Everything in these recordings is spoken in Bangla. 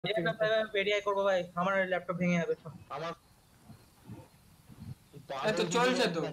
একটা পেরিয়াই করবো ভাই, আমার ল্যাপটপ ভেঙে যাবে সব। আমার তো চলছে তো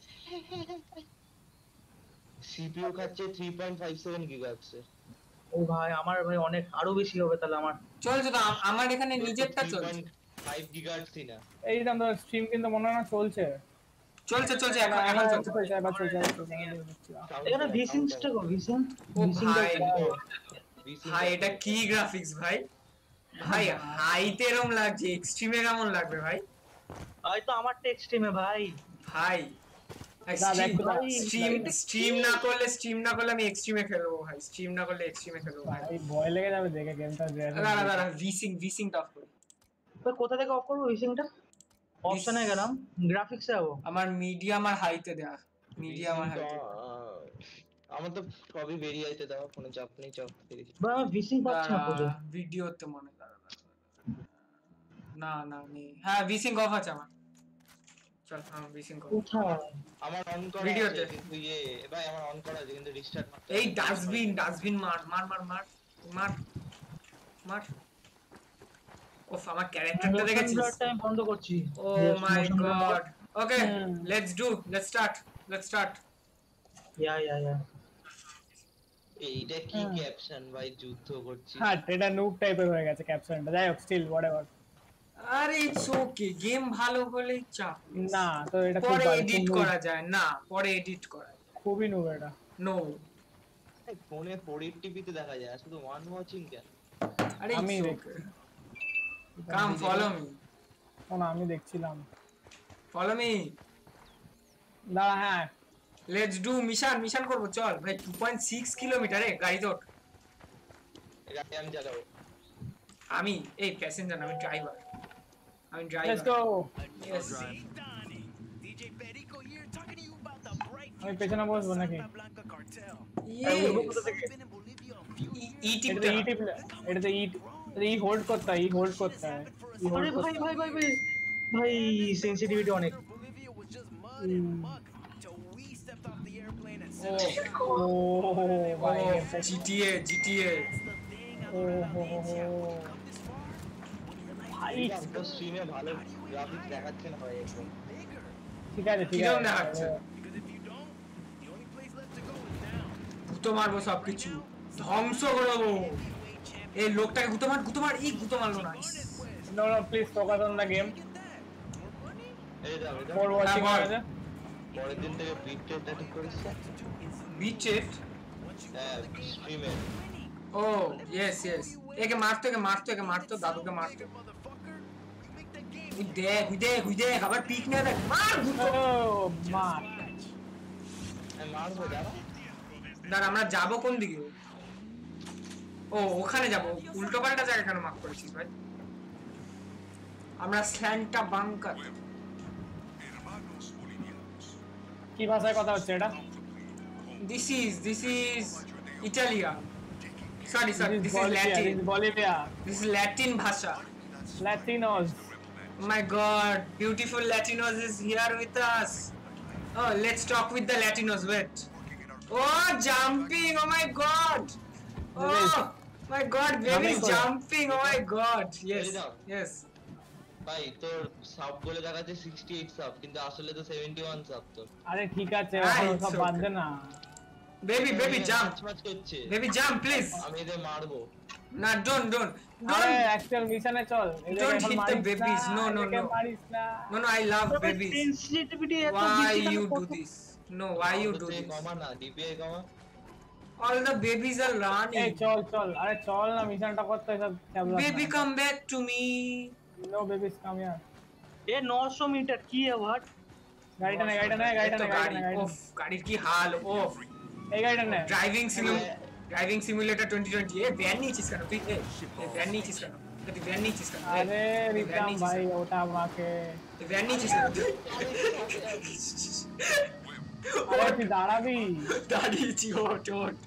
সিপিইউ খাচ্ছে 3.57 গিগাহার্টজ এর। ও ভাই আমার ভাই অনেক আরো বেশি হবে তাহলে আমার। চলছে তো আমার এখানে নিজেরটা চলছে 3.5 গিগাহার্টজ না। এই দাম ধর স্ট্রিম কিন্তু মনে হয় না চলছে। চলছে চলছে এখন এখন চলছে এবার চলছে এখানে ভিসিংসটা কো ভিসিং ও ভাই VC ভাই এটা কি গ্রাফিক্স ভাই ভাই হাইতে এরকম লাগছে এক্সট্রিমে কেমন লাগবে ভাই হয়তো আমার টেক্সট স্ট্রিমে ভাই ভাই স্ট্রিম না করলে আমি এক্সট্রিমে খেলবো ভাই স্ট্রিম না করলে এক্সট্রিমে খেলবো ভাই ভয় লেগে যাবে দেখে গেমটা। দাঁড়া ভিসিং অফ করি তো কোথা থেকে অফ করব ভিসিংটা? অপশনে গেলাম, গ্রাফিক্সে যাবো। আমার মিডিয়াম আর হাইতে দেয়া মিডিয়াম আর হাইতে আমার তো সবই বেরিয়ে যাইতে দাও, কোনো চাপ নেই, চাপ দেখি। ভাই আমি ভিসিং পাচ্ছি না পুরো ভিডিওতে মনে না না নেই। হ্যাঁ ভিসিং অফ আছে আমার। চল আমি ভিসিং করি। কোথায়? আমার অন করা ভিডিওতে। আছে কিন্তু ভাই আমার অন করা আছে কিন্তু রিস্টার্ট মারতে। এই ডাস্টবিন মার ওফ আমার ক্যারেক্টারটা দেখেছিস? আমি বন্ধ করছি। Oh my god okay let's start yeah এইটা কি ক্যাপশন ভাই, যুদ্ধ করছি। হ্যাঁ এটা নুব টাইপের হয়ে গেছে ক্যাপশনটা। যাই হোক স্টিল হোয়াটএভার। আরে ইটস ওকে গেম ভালো হলেই চাপ না তো এটা পরে এডিট করা যায় না পরে এডিট করা যায় খুবই নুব এটা। নো ফোনে 480p তে দেখা যায় শুধু ওয়ান ওয়াচিং কেন? আরে আমি কাম ফলো মি না আমি দেখছিলাম। ফলো মি দাঁড়া হ্যাঁ লেটস ডু মিশন করব চল ভাই 2.6 কিলোমিটার এ গাড়ি তোট গাড়ি আমি চালাবো। আমি এই প্যাসেঞ্জার আমি ড্রাইভার লেটস গো। Yes. আমি পেছনে বসবো নাকি? এটা এটাতে ই হোল্ড করতে হয়। আরে ভাই ভাই ভাই ভাই ভাই সেনসিটিভিটি অনেক। ও ভাই জিটিএ ভাই তো স্ট্রিমে ভালো গ্রাফিক্স দেখাচ্ছে না ভাই একদম। ঠিক আছে কিরকম দেখাচ্ছে? গুতো মারবো সবকিছু ধ্বংস করবো। এই লোকটাকে গুতো মার এই গুতো মারলো না। No please focus on the game. এই দাও ফর ওয়াচিং আছে। পরের দিন থেকে বিট টেট ঠিক করিস। বিচেট হ্যাঁ স্ট্রিমে। ও ইয়েস একে মারতো দাদুকে মারতো। উই দেখ আবার পিক নিয়ে দেখ মার গুতো। ও মার আমি মারবো দাঁড়া আমরা যাবো কোন দিকে? ও ওখানে যাবো উল্টো পাল্টা জায়গা কেন মার্ক করেছিস ভাই? আমরা স্ল্যান্টা বাংকার। কি ভাষায় কথা হচ্ছে এটা? This is Italia sorry this is Latin Bolivia. This is Latin ভাষা। Latinos. My god beautiful Latinos is here with us. Oh let's talk with the Latinos. Wait. Oh jumping, oh my god. Oh my god baby's jumping, oh my god. Yes ভাই তোর সাব বলে দেখাচ্ছে 68 সাব কিন্তু আসলে তো 71 সাব তো। আরে ঠিক আছে সব বাদ দে না। baby jump করছে baby jump please. আমি এদের মারবো না don't আরে অ্যাকচুয়াল মিশনে চল। don't hit the babies. No I love babies. Sensitivity এত Why বেশি you do this? No why you do this? কমা না ডিপিআই কমা। All the babies are এই running. চল আরে চল না মিশনটা করতে সব ক্যাবলা। Baby come back to me. No babies come here. এ 900 মিটার কি আবার? গাড়িটা নে ওফ গাড়ির কি হাল ওফ। এই গাড়িটা নে। ড্রাইভিং সিমুলেটর 2020 এ ভ্যান নিয়েছিস কেন তুই? ভ্যান নিয়েছিস কেন? তুই ভ্যান নিয়েছিস কেন? আরে রিতাম ভাই ওটা আমাকে। তুই ভ্যান নিয়েছিস কেন? আরে তুই দাঁড়াবি। দাঁড়িয়েছি ওঠ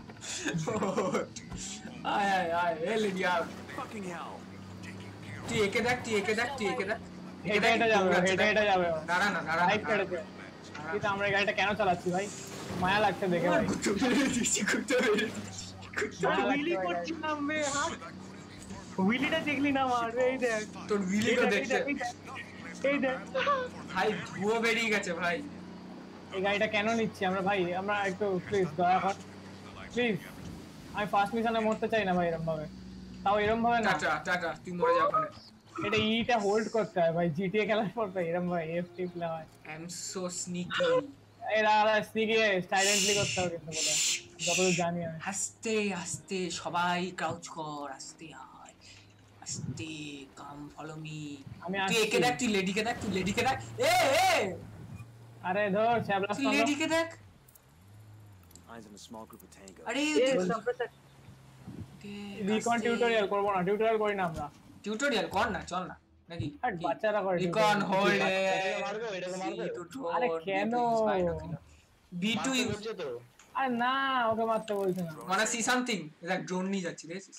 আয় এলে দিয়া Fucking hell. তুই একে দেখ এটা যাবে দাঁড়া না রাইট করেছে। কিন্তু আমরা এই গাড়িটা কেন চালাচ্ছি ভাই? মায়া লাগছে দেখে ভাই। কুত্তা মেরে দিচ্ছি হুইলি করছিলাম বে হাত। উইলিটা দেখলি না আমার এই দেখ তোর উইলি তো দেখছে এই দেখ ভাই ধুয়ো বেরিয়ে গেছে ভাই এই গাড়িটা কেন নিচ্ছি আমরা ভাই আমরা একটু প্লিজ দয়া কর প্লিজ আমি ফার্স্ট মিশনে মরতে চাই না ভাই এরকম ভাবে তাও এরকম ভাবে না টাটা টাটা তুই মরে যা ওখানে এটা ইটা হোল্ড করতে হয় ভাই জিটিএ খেলার পর তো এরকম ভাই এফটি প্লে হয় আই এম সো স্নিকি এরা স্নিকি সাইলেন্টলি করতে হবে কিন্তু বলে যতদূর জানি আমি আস্তে আস্তে সবাই ক্রাউচ কর আস্তে আয় আস্তে কাম ফলো মি আমি তুই একে আসছি। দেখ তুই লেডিকে দেখ এ এ আরে ধর ছ্যাবলা তুই লেডিকে দেখ Eyes on a small group of tangos. আরে এই সাপ্রেসার রিকন টিউটোরিয়াল করব না টিউটোরিয়াল করি না আমরা টিউটোরিয়াল কর না চল না নাকি আর বাচ্চারা করে রিকন হোল্ড এটাকে মারবে এটাকে মারবে আরে কেন? B2 মারতে ইউজ বলছে তো আরে না ওকে মারতে বলছি না wanna see something দেখ ড্রোন নিয়ে যাচ্ছি দেখছিস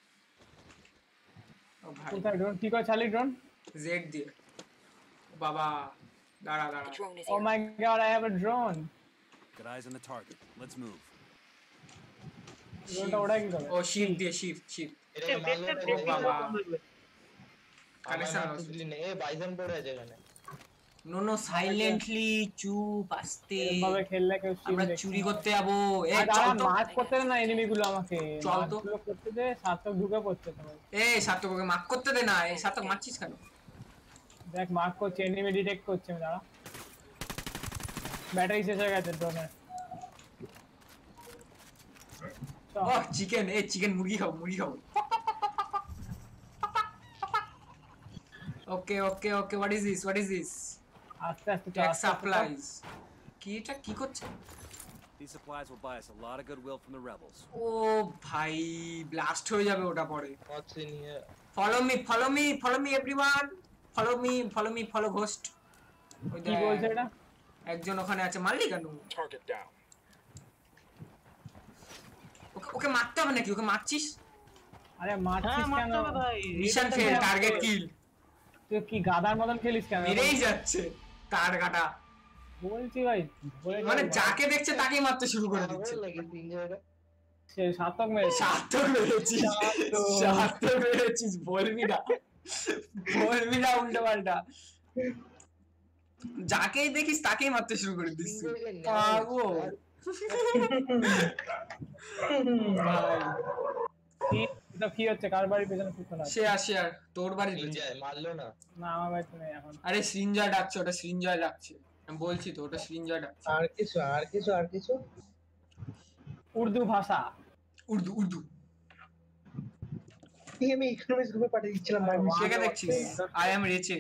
ও ভাই কোথায় ড্রোন কি করে চালি ড্রোন জেড দিয়ে বাবা দাঁড়া oh my god I have a drone Got eyes on the target. Let's move. ড্রোনটা ওড়াই কি করে ও শিফট দিয়ে শিফট এটাকে মারলে বাবা। কানেকশন কানেকশন এ বাইজন পড়ে আছে এখানে নো সাইলেন্টলি চুপ আস্তে এভাবে খেললে কেউ সিন আমরা দেখবে চুরি না। করতে যাবো এ আর চল দাঁড়া, তো মার্ক করতে দে না এনিমি গুলো আমাকে চল তো। মার্কগুলো করতে দে সার্থক ঢুকে পড়ছে তো এ সাতককে মার্ক করতে দে না এই সাতক মারছিস কেন দেখ মার্ক করছে এনিমি ডিটেক্ট করছে আমি দাঁড়া ব্যাটারি শেষ হয়ে গেছে ড্রোনের ও চিকেন মুরগি খাবো ওকে হোয়াট ইজ দিস আস্তে আস্তে ট্যাক্স সাপ্লাইজ কি এটা কি করছে These supplies will buy us a lot of goodwill from the rebels. ও ভাই ব্লাস্ট হয়ে যাবে ওটা পরে What's in here? follow me everyone follow ghost ওই কি বলছে এটা একজন ওখানে আছে মারলি কেন Target down. ওকে মারতে হবে নাকি ওকে মারছিস আরে মারছিস হ্যাঁ কেন মারতে হবে ভাই মিশন ফেল টার্গেট কিল তুই কি গাদার মতন খেলিস কেন মেরেই যাচ্ছে তার কাটা বলছি ভাই ধরে মানে যাও। যাকে দেখছে তাকেই মারতে শুরু করে দিচ্ছে লাগে তিন জায়গা সে সার্থক মেরেছে সার্থক মেরেছিস বলবি না উল্টো পাল্টা যাকেই দেখিস তাকেই মারতে শুরু করে দিচ্ছিস পাগল ভাই কি এটা কি হচ্ছে কার বাড়ির পেছনে ফুটতে না শেয়ার তোর বাড়ির তিন পেছনে। জায়গা মারলো না না আমার বাড়িতে নেই এখন আরে সৃঞ্জয় ডাকছে ওটা সৃঞ্জয় ডাকছে আমি বলছি তো ওটা সৃঞ্জয় ডাকছে আর কিছু উর্দু ভাষা উর্দু আমি ইকোনমিক্স গ্রুপে পাঠিয়ে দিচ্ছিলাম ভাই কে দেখছিস আই এম রেচে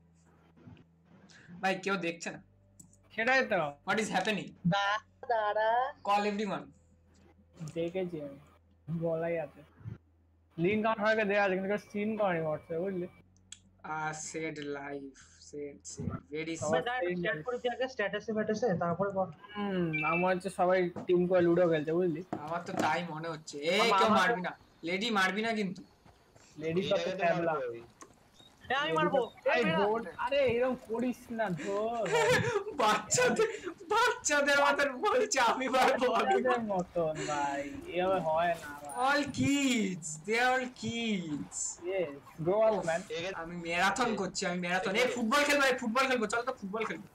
ভাই কেউ দেখছে না সেটাই তো হোয়াট ইজ হ্যাপেনিং দাঁড়া কল এভরিওয়ান দেখেছি আমি বলাই আছে লিঙ্ক আমার হয়ে দেয়া আছে কিন্তু সিন করেনি হোয়াটসঅ্যাপে বুঝলি sad life sad very stat করে দিয়ে আগে স্ট্যাটাসে তারপরে বল আমার হচ্ছে সবাই টিম করে লুডো খেলছে বুঝলি আমার তো তাই মনে হচ্ছে কেউ মারবি না লেডি মারবি না কিন্তু লেডি এই সব জায়গাতে ট্যাবলা মারবো। আমি মারবো আরে এরকম করিস না ধর বাচ্চাদের মাথার বলছে আমি মারবো বাচ্চাদের মতন ভাই এভাবে হয় না all kids they are all kids yes grow up man আমি ম্যারাথন করছি ফুটবল খেলবো চল তো ফুটবল খেলবো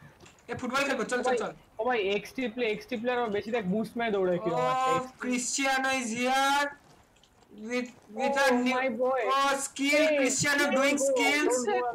চল ও ভাই এক্সটি প্লেয়ার বেশি দেখ বুস্ট মেরে দৌড়ে কি Cristiano is here with a Oh, new my boy. skill Cristiano doing skills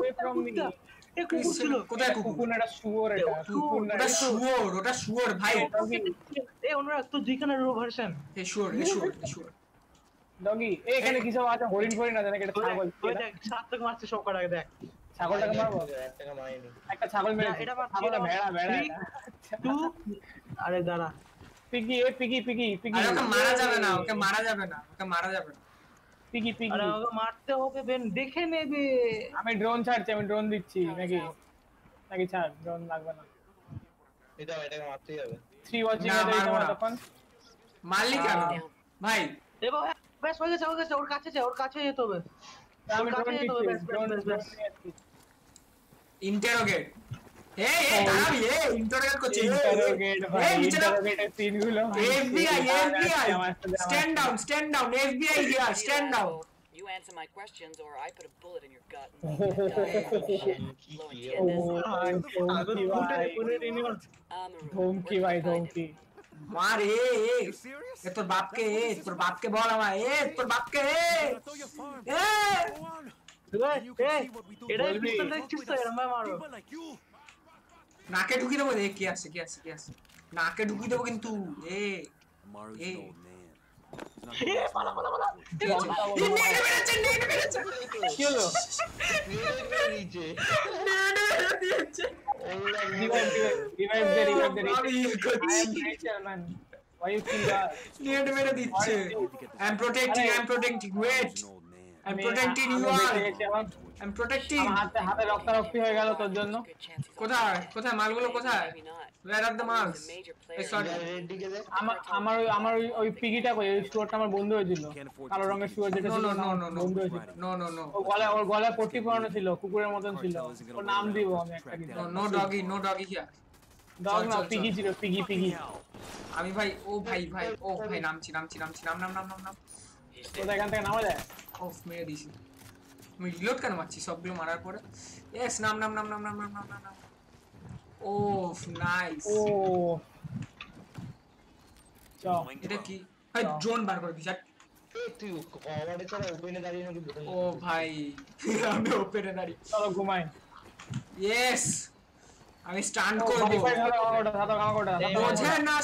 ছিল কোথায় কুকুর কুকুর এটা শুয়োর এটা কুকুর না ওটা শুয়োর ভাই এই অনুরাগ তো দুইখানা রো ভার্সন এ শুয়োর ডগি এখানে কি সব আছে হরিণ ফরিণ আছে নাকি এটা ছাগল ওই দেখ সাতক মারছে সব কটা দেখ ছাগলটাকে মারবো এক টাকা মাইনি একটা ছাগল মেরে এটা এটা মারছি, ছাগলটা এটা ভেড়া মারছি। টু আরে দাঁড়া পিগি পিগি আরে ওকে মারা যাবে না ওকে মারা যাবে না পিগি আরে ওকে মারতে হবে বেন দেখে নেবে আমি ড্রোন ছাড়ছি আমি ড্রোন দিচ্ছি নাকি ছাড় ড্রোন লাগবে না এটাকে মারতেই হবে 3 ওয়াচিং না, এ দেই মারবো না। তখন মারলি কেন ভাই এবার বেশ হয়ে গেছে ওর কাছে যেতে হবে আমি ওর কাছে ড্রোন যেতে হবে, দিচ্ছি ব্যাস। ইন্টারোগেট দাঁড়াবি ইন্টারোগেট করছে ইন্টারোগেট ভাই নিচে নাও। ইন্টারোগেটের সিনগুলো FBI stand down FBI here stand down You answer my questions, or I put a bullet in your gut. Oh, Lo entiendes? ধমকি ভাই, ধমকি ভাই, ধমকি। মার এ You serious? তোর বাপকে তোর বাপকে বল আমায় তোর বাপকে Gotta throw your farm. Go on. And you can see what we do. এটাই Fuck পিস্তল with দেখছিস us. তো এরম ভাবে মারো People like you. নাকে ঢুকিয়ে দেবো দেখ কি আসছে নাকে ঢুকিয়ে দেবো কিন্তু Amaru's Hey. an old man. He's not gonna last long. কি হলো? নিচে Revive the, revive the. I am Rachel, man. Why you kill that? Net মেরে দিচ্ছে I'm protecting wait He's an old man. I'm protecting you all I'm protecting আমার হাতে রক্তারক্তি হয়ে গেল তোর জন্য। কোথায় মালগুলো কোথায় Maybe not. where are the marks The major এই players. sorry রেড দিকে দে আমার ওই পিগিটা কই, ওই শুয়ারটা আমার বন্ধু হয়েছিল, কালো রঙের শুয়ার যেটা no ছিল no না, no আমার no no বন্ধু হয়েছিল। no ওর গলায় পট্টি পরানো ছিল, কুকুরের মতন ছিল, ওর নাম দিব আমি একটা কিছু। no doggy here ডগ না, চল। পিগি ছিল, পিগি। আমি ভাই ভাই নামছি নাম কোথায় এখান থেকে নামা যায়? অফ মেরে দিছি আমি রিলোড কেন মারছি সবগুলো মারার পরে ইয়েস নাম ওফ নাইস ও চল এটা কি ভাই ড্রোন বার করে দিছ তুই আমাদের ছাড়া ওপেনে দাঁড়িয়ে নাকি ও ভাই আমি ওপেনে দাঁড়ি চলো ঘুমাই। ইয়েস আমি স্টান্ট করব বোঝে না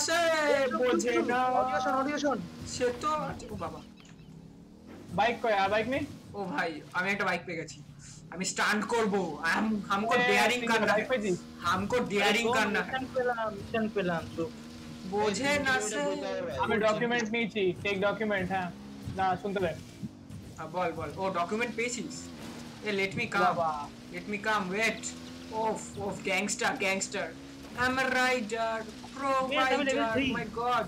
অডিও শোন সে তো ও বাবা বাইক কই, আর বাইক নেই? ও ভাই আমি একটা বাইক পেয়ে গেছি আমি স্টান্ট করব हमको डेयरिंग करना है हमको डेयरिंग करना है মিশন পেলাম তো বোঝে না সে আমি ডকুমেন্ট নিয়েছি, টেক ডকুমেন্ট। হ্যাঁ না শুনতে দে। বল ও ডকুমেন্ট পেয়েছিস let me বাবা। come wait of gangster I'm a rider provider my god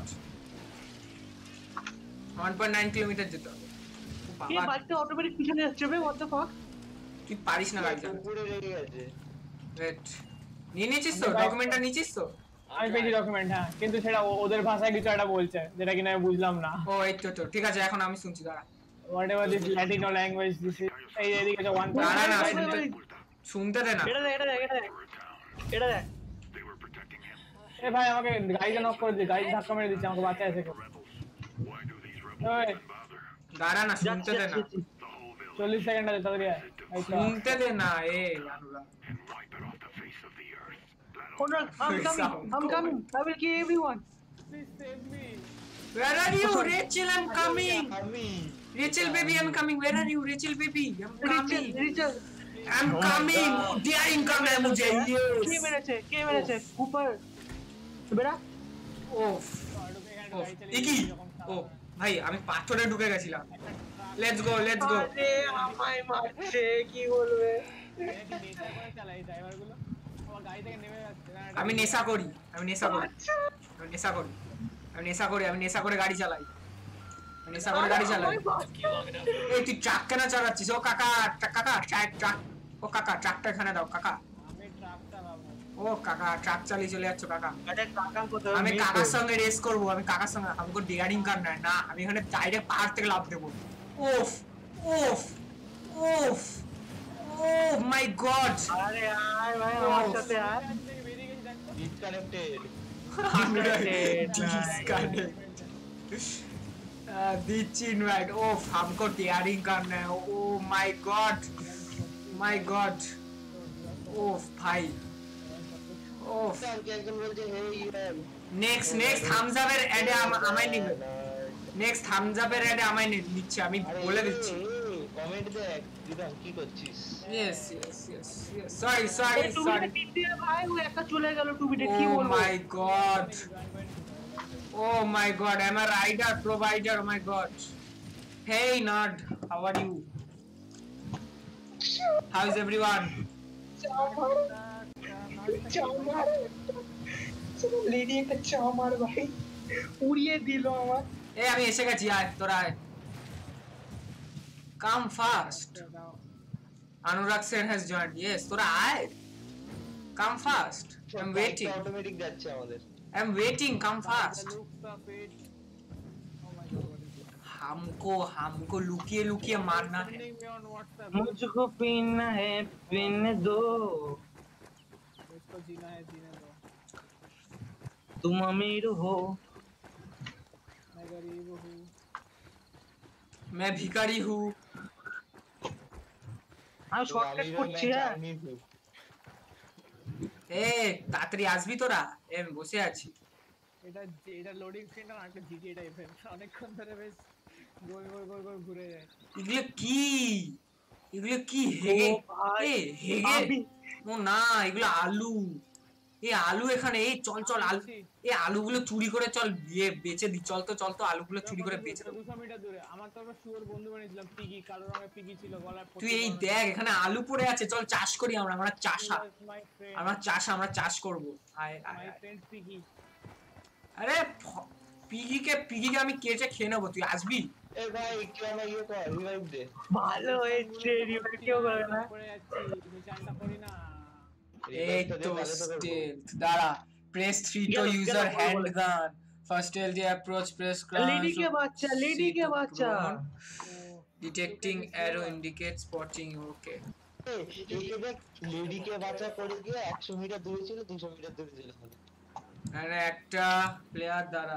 1.9 kilometre যেতে হবে ও কে বাবা বাইকটা অটোমেটিক পিছনে যাচ্ছে বে, হোয়াট দ্য ফাক? তুই পারিস না গাড়ি চালাতে উপরে রেগে গেছে ওয়েট নিয়েছিস তো ডকুমেন্টটা নিয়েছিস তো আমি পেয়েছি ডকুমেন্ট, হ্যাঁ, কিন্তু সেটা ওদের ভাষায় কিছু একটা বলছে যেটা কিনা আমি বুঝলাম না। ও এই তো ঠিক আছে এখন আমি শুনছি দাঁড়া whatever this Latino language this is, এই এদিকে যে 1. দাঁড়া না শুনতে দে না এটা দেখ এ ভাই আমাকে গাড়িটা নক করে দে, গাড়ি ধাক্কা মেরে দিচ্ছে, আমাকে বাঁচা এসে কেউ। ওই দাঁড়া না শুনতে দে না 40 সেকেন্ড আছে, তাড়াতাড়ি আয়। এই তো। শুনতে দে না অনুরাগ I'm coming. I will kill everyone. Please save me. where are you Rachel I'm coming আমি Rachel baby I'm coming where are you Rachel baby I'm coming Richard, I'm coming daring करना है मुझे কে মেরেছে ऊपर বেরা ওফ ইকি ও ভাই আমি পাথরে ঢুকে গেছিলাম লেটস গো আরে আমায় মারছে কি বলবে চালাই ড্রাইভারগুলো আমার গাড়ি থেকে নেমে যাচ্ছে না, আমি নেশা করি আমি নেশা করে গাড়ি চালাই এই তুই ট্রাক কেন চালাচ্ছিস ও কাকা ট্রাক ও কাকা ট্রাকটা এখানে দাও কাকা আমি ট্রাক চালাবো। ও কাকা ট্রাক চালিয়ে চলে যাচ্ছ কাকা আরে কাকা কোথায় আমি কাকার সঙ্গে রেস করবো আমাকে ডিয়ারিং করনা है না আমি এখানে ডাইরেক্ট পাহাড় থেকে লাফ দেবো ওফ মাই গড আরে আয় ভাই আমার সাথে আয় ডিসকানেক্টেড दीची इनवाइट ओफ हमको डेयरिंग करना है ओ माय गॉड ओफ भाई ओफ একজন বলছে হে ইউএম নেক্সট থামস আপের অ্যাডে আমায় নিবে নেক্সট থামস আপের অ্যাডে আমায় নিচ্ছে আমি বলে দিচ্ছি কমেন্ট দেখ দিদাম কি করছিস यस সরি ভাই ও একা চলে গেল 2 মিনিট কি oh বলবো my god I'm a rider provider oh my god hey nerd how are you how is everyone lady একটা চামার ভাই উড়িয়ে দিল আমার এই আমি এসে গেছি আয় তোরা আয় come fast Anurag Sen has joined yes তোরা আয় come fast I'm waiting automatic যাচ্ছে আমাদের I'm waiting come fast Looks of it. Oh my god, what is it? हमको लुकिए लुकिए मारना है। Sending me on WhatsApp. मुझको पीना है पीने दो, इसको जीना है जीने दो। तुम अमीर हो मैं गरीब हूँ। मैं भिखारी हूँ। আমি শর্টকাট করছি হ্যাঁ এ তাড়াতাড়ি আসবি তোরা, আমি বসে আছি। এটা লোডিং স্ক্রিনটা না, একটা জিটিএ টাইপের, অনেকক্ষণ ধরে বেশ গোল গোল গোল গোল ঘুরে যায়। এগুলো কি হেগে? এ হেগে ও না, এগুলো আলু। এই আলু এখানে, এই চল আলু, এই আলুগুলো চুরি করে চল বেচে দি। চল তো আলুগুলো চুরি করে বেচে দেবো। 200 মিটার দূরে আমার তো একটা শুয়োর বন্ধু বানিয়েছিলাম, পিগি, কালো রঙের পিগি ছিল গলায়। তুই এই দেখ এখানে আলু পড়ে আছে, চল চাষ করি আমরা চাষা। আমরা চাষ করব। আয় মাই ফ্রেন্ড পিগি। আরে পিগিকে আমি কেটে খেয়ে নেবো, তুই আসবি? এ ভাই কি আমার ইয়ে কর, রিভাইভ দে। ভালো হয়েছে, রিভাইভ কেউ করে না। পড়ে যাচ্ছি, নিশানটা করি না। এই তো স্টেলথ, দাঁড়া, press 3 to use your handgun, first stealthy approach, press crouch, lady के बच्चा detecting arrow indicates spotting, okay। একে দেখ, লেডি কে বাঁচা করে গিয়ে 100 মিটার দূরে ছিল, 200 মিটার দূরে ছিল। আরে একটা প্লেয়ার দ্বারা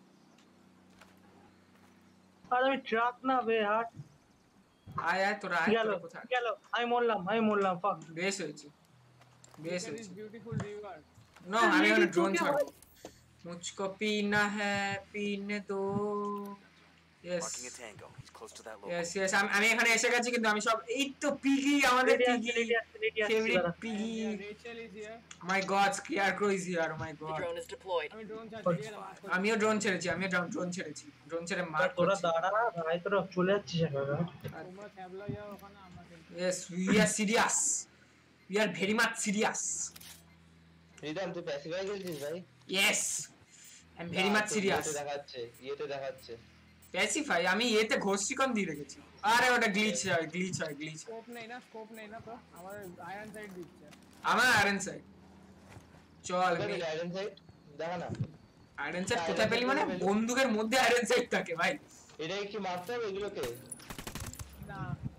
আর আমি ট্রাক না বে হাট আয় তোরা আয়, তোরা কোথায়? গেল আমি মরলাম ফাক। বেশ হয়েছে। Beautiful river. নো, আমি এখন ড্রোন ছাড়বো। মুঝকো পীনা হ্যায় পীনে দো। Yes Marking a tango. He's close to that location. Yes আমি এখানে এসে গেছি, কিন্তু আমি সব এই তো পিগি, আমাদের Piggy favourite Piggy. Rachel is here. My god, scarecrow is here, oh my The god. drone is deployed. আমি ড্রোন চালাচ্ছি। আমিও ড্রোন ছেড়েছি, ড্রোন ছেড়ে মার তোরা করছি। দাঁড়া ভাই, তোরা চলে যাচ্ছিস একা। তোমরা ক্যাবলা যাও ওখানে, আমরা খেলছি। Yes we are serious, we are very much serious। Rhythm তুই প্যাসিভাই খেলছিস ভাই? yes I'm very much serious। ইয়েতে দেখাচ্ছে প্যাসিফাই আমি এতে ঘোষিকন দিয়ে রেখেছি। আরে ওটা গ্লিচ হয়। স্কোপ নেই না তো, আমার আয়রন সাইড দিচ্ছে। আমার আয়রন সাইড চল। আয়রন সাইড দেখা না। আয়রন সাইড কোথায় পেলি মানে? বন্দুকের মধ্যে আয়রন সাইড থাকে ভাই। এটাই কি মারতে হবে এগুলোকে? না,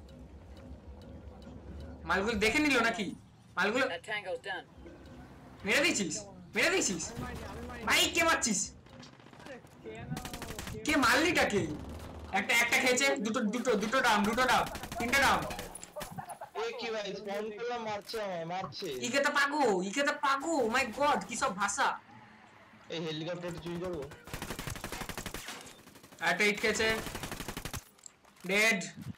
মালগুলো দেখে নিল নাকি? মালগুলো That tango's done. মেরে দিছিস আমি ভাই? কে মারছিস? কেন কে মারলিটাকে? একটা খেয়েছে, দুটো ডাম, তিনটা ডাম। এ কি ভাই, স্পন করলাম, মারছে। ইকে তো পাগো, মাই গড, কি সব ভাষা। এই হেলিকপ্টারটা চুরি করবো। একটা হিট খেয়েছে, ডেড।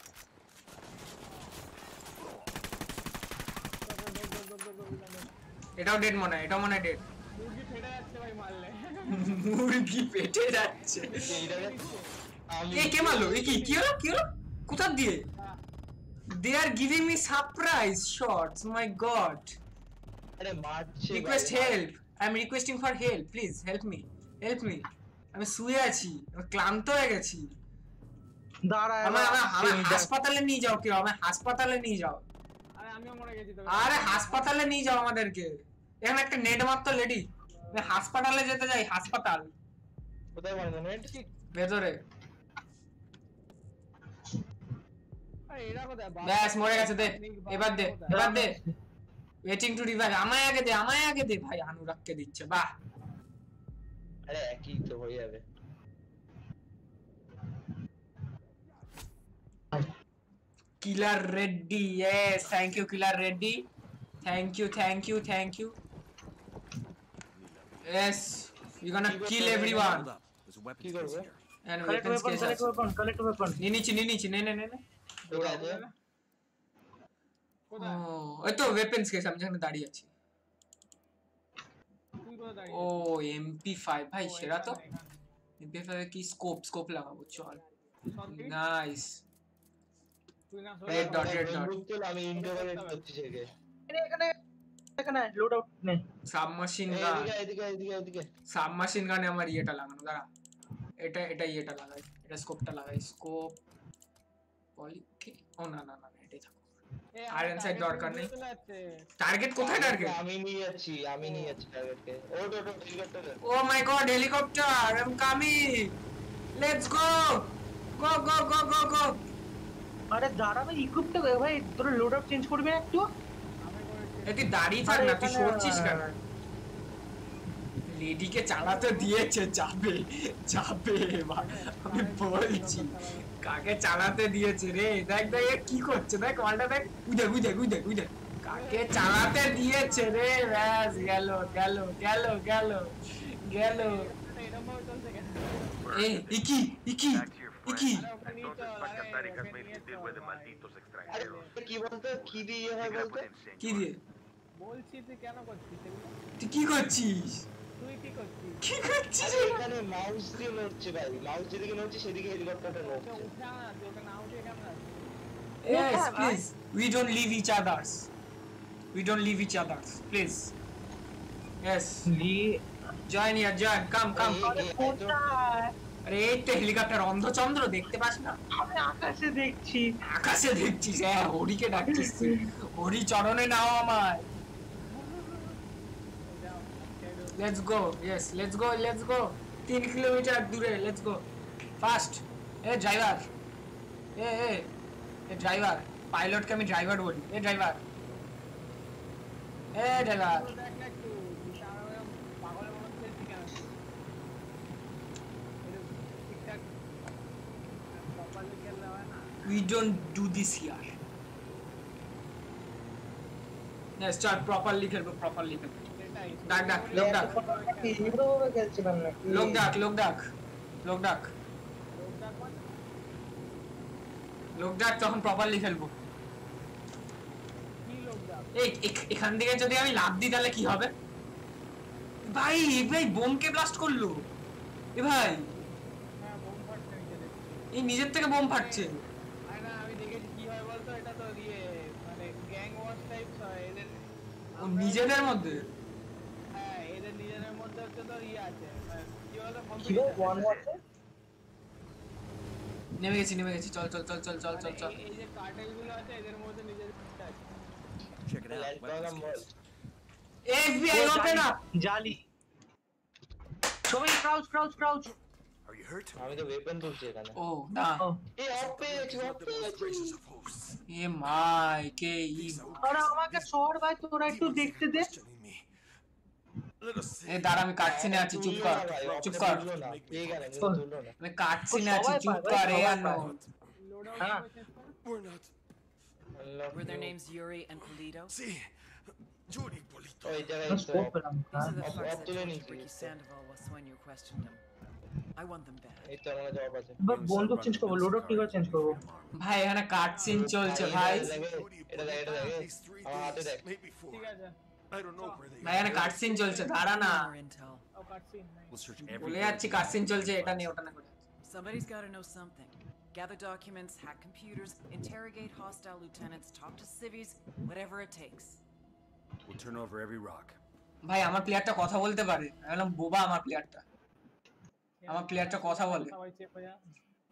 এটাও ডেড মনে হয়, ডেড। মুরগি ফেটে যাচ্ছে ভাই মারলে। মুরগি পেটে যাচ্ছে। আমি কে মারলো? কি হলো? কোথা দিয়ে? They are giving me surprise shots, my god। আরে মারছে। Request help, I'm requesting for help, please help me। আমি শুয়ে আছি, আমি ক্লান্ত হয়ে গেছি। দাঁড়া আমার হাসপাতালে নিয়ে যাও, কেউ আমার হাসপাতালে নিয়ে যাও। আরে আমিও মরে গেছি তো। আরে হাসপাতালে নিয়ে যাও আমাদেরকে। এখানে একটা নেট মারতো লেডি, হাসপাতালে যেতে যাই। হাসপাতাল কোথায় মারবো? নেট ভেতরে। আরে এরা কোথায়? ব্যাস মরে গেছে, দে এবার দে। Waiting to revive. আমায় আগে দে ভাই। অনুরাগকে দিচ্ছে, বাহ। আরে একই তো হয়ে যাবে। Killer Reddy, yes thank you killer Reddy, thank you yes we gonna kill everyone। Hold up. There's a weapons case here. and collect weapons case আছে। ওয়েপন নিয়ে নিচ্ছি নে কোথায় আছে? কোথায়? ওই তো ওয়েপন্স কেস, আমি যেখানে দাঁড়িয়ে আছি। তুই কোথায় দাঁড়িয়ে? ও MP5 ভাই, সেরা তো। এখানে। MP5 এ কি স্কোপ লাগাবো, চল। সত্যি? নাইস। তুই না Red dot, red dot। আমি ইন্টারনেট করছি সেকে। এখানে লোড আউট নে। সাবমার্শিন গান, এদিকে সাবমার্শিন গানে আমার ইয়েটা লাগানো, দাঁড়া। এটা ইয়েটা লাগাই, এটা স্কোপটা লাগাই। স্কোপ পলিকে, ও না এটাই থাকো। আয়রন সাইড দরকার নেই। টার্গেট কোথায়? টার্গেট আমি নিয়ে যাচ্ছি টার্গেটকে। ওটো helicopter. Oh my god, helicopter, I am coming, let's go. Go go go go go আরে দাঁড়া ভাই ইকুইপটা ভাই তোর লোড আপ চেঞ্জ করবি না একটু তুই দাঁড়িয়ে থাক না তুই সরছিস কেন লেডিকে চালাতে দিয়েছে যাবে যাবে এবার আমি বলছি কাকে চালাতে দিয়েছে রে দেখ দেখ এ কি করছে দেখ মালটা দেখ উদে উদে উদে উদে কাকে চালাতে দিয়েছে রে ব্যাস গেল গেল গেল গেল গেল এরকম ভাবে চলছে কেন? এ ইকি ইকি ইকি আরে ওকে নিয়ে চল, আরে ওকে নিয়ে চল, ভাই। আরে কি বলতো কি দিয়ে হয় বলতো কি দিয়ে বলছি তুই কেন করছিস এগুলো? তুই কি করছিস তুই কি করছিস? কি করছিস আরে এখানে মাউস দিয়ে নড়ছে ভাই মাউস যেদিকে নড়ছে সেদিকে হেলিকপ্টারটা ওকে নড়ছে উঠা না, তুই ওকে না উঠিয়ে কেমন আছিস? Yes, please. We don't leave each others. We don't leave each others. Please. Yes. Join here, join. Come, come. কোথায় আরে এই তো হেলিকপ্টার অন্ধচন্দ্র দেখতে পাস না আমি আকাশে দেখছি আকাশে দেখছিস হ্যাঁ হরিকে ডাকছিস তুই। হরি চরণে নাও আমায় let's go yes let's go let's go 3 কিলোমিটার দূরে লেটস গো ফাস্ট এ ড্রাইভার এ এ এ ড্রাইভার পাইলটকে আমি ড্রাইভার বলি এ ড্রাইভার এ ড্রাইভার তুই দেখ না একটু, তুই তার এরকম পাগলের মতো খেলছিস কেন তুই? একটু ঠিকঠাক properly খেললে হয় না? we don't do this here yes চল প্রপারলি খেলবো প্রপারলি খেলবো সেটাই। ডাক ডাক লোক ডাক হিরো ভাবে খেলছিলাম না লোক ডাক লোক ডাক লোক ডাক লোক ডাক মানে? লোক ডাক তখন প্রপারলি খেলবো কি লোক ডাক? এই এখান থেকে যদি আমি লাফ দিই তাহলে কি হবে ভাই ভাই বোমকে ব্লাস্ট করলো এ ভাই হ্যাঁ, বোম ফাটছে নিচে দেখছি। এই নিজের থেকে বোম ফাটছে আরে না, আমি দেখেছি কি হয় বলতো, এটা তো মানে গ্যাং ওয়ার টাইপ হয় এদের। ও নিজেদের মধ্যে হ্যাঁ, এদের নিজেদের মধ্যে হচ্ছে তোর আছে, কি বলতো, কি ভাই competition ওয়ান আছে। ওয়াটে নেমে গেছি চল চল চল চল চল চল চল এই যে কার্টেল গুলো আছে এদের মধ্যে নিজেদের মধ্যে আছে। Check it out. Land Weapons program বল case. এফবিআই ওপেন আপ জালি সবাই crouch crouch crouch Are you hurt? আমি তো ওয়েপন তুলছি এখানে ও না এই অফ পেয়েছি অফ পেয়েছি এ মাই কে ই আরে আমাকে সর ভাই তোরা একটু দেখতে দে এ দাঁড়া আমি কাটছিনে আছি চুপ কর চুপ কর তুললো না পেয়ে গেল কিন্তু তুললো না আমি কাটছিনে আছি সবাই চুপ পায়, কর এ সবাই আনো পায়। লোড হ্যাঁ We're not. Were their names Yuri and Polito? See, Judy Polito. ওই জায়গায় স্কোপ পেলাম These are the Off- fucks off that to tortured Lenny, Ricky please. Sandoval was when you questioned him. I want them back. এই তো আমার জবাব আছে বাট বন্দুক চেঞ্জ করবো লোড আপ কি করে চেঞ্জ করবো ভাই এখানে কাটসিন চলছে ভাই এটা দেখ These 3 আমার হাতে দেখ days, maybe 4. ঠিক আছে, I don't know where they ভাই এখানে কাটসিন চলছে দাঁড়া না More intel. ও কাটসিন নাই। We'll search বলে every যাচ্ছি কাটসিন চলছে এটা নিয়ে ওটা না করে Somebody's got to know something. Gather documents, hack computers, interrogate hostile lieutenants, talk to civvies, whatever it takes. We'll turn over every rock. ভাই আমার প্লেয়ারটা কথা বলতে পারে আমি বললাম বোবা আমার প্লেয়ারটা আমার প্লেয়ারটা কথা বলে সবাই চেপ হয়ে যা।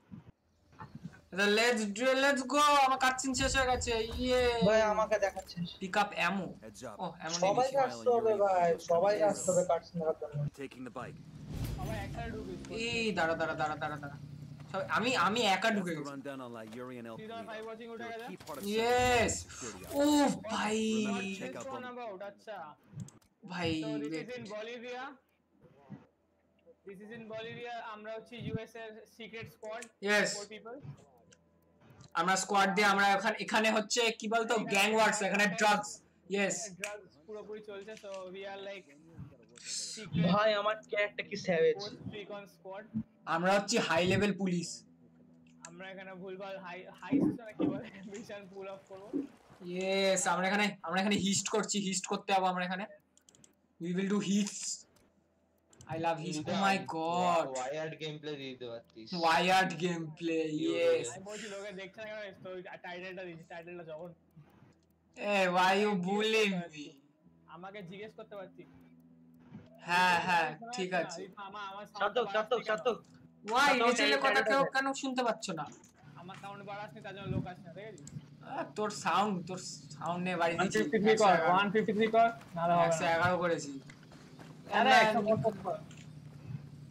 লেটস গো আমার কাটসিন শেষ হয়ে গেছে ইয়ে ভাই আমাকে দেখাচ্ছিস pick up ammo Heads up. ও এমন সবাই আসতে হবে ভাই সবাই আসতে হবে কাটসিন দেখার জন্য Taking the bike. সবাই একসাথে ঢুকিস। এই দাঁড়া দাঁড়া দাঁড়া দাঁড়া দাঁড়া সবাই আমি একা That's ঢুকে the গেছি rundown on La Yuri and El 3.5 Polito. watching উঠে They're a গেছে। key part of yes security ও operation. ভাই Check out This one on- about, আচ্ছা। ভাই So this is in Bolivia. This is in Bolivia. আমরা হচ্ছে US এর সিক্রেট স্কোয়াড। Yes. 4 people. আমরা স্কোয়াড দিয়ে আমরা এখানে হচ্ছে কি বলতো গ্যাং ওয়ার্স এখানে ড্রাগস ইয়েস ড্রাগস পুরোপুরি চলছে, so we are like secret ভাই আমার ক্যারেক্টার কি স্যাভেজ পোস্ট রিকন স্কোয়াড। আমরা হচ্ছে হাই লেভেল পুলিশ আমরা এখানে ভুলভাল হাই সিস্টেমে কি বলে মিশন পুল অফ করব। ইয়েস আমরা এখানে হিস্ট করতে হবে আমরা এখানে we will do heist I love heist oh my god weird game play দিতে পারতিস ওয়াইয়ার্ড গেম প্লে ইয়েস আমি বলছি লোকে দেখছে না কেন, তো টাইটেলটা দিছি, টাইটেলটা যখন এ ওয়াই ইউ বুলিং মি আমাকে জিজ্ঞেস করতে পারছি। হ্যাঁ ঠিক আছে আমার সার্থক ওয়াই সাথে নিচের কথা টাইটেলটা কেউ দেখ। কেন শুনতে পাচ্ছ না আমার সাউন্ড বাড়াসনি, তার জন্য লোক আসছে না, দেখেছিস? তোর সাউন্ড নে বাড়ি দিচ্ছি 153 কর, 153 কর, নালে হবে না। 111 করেছি আরে 150 কর।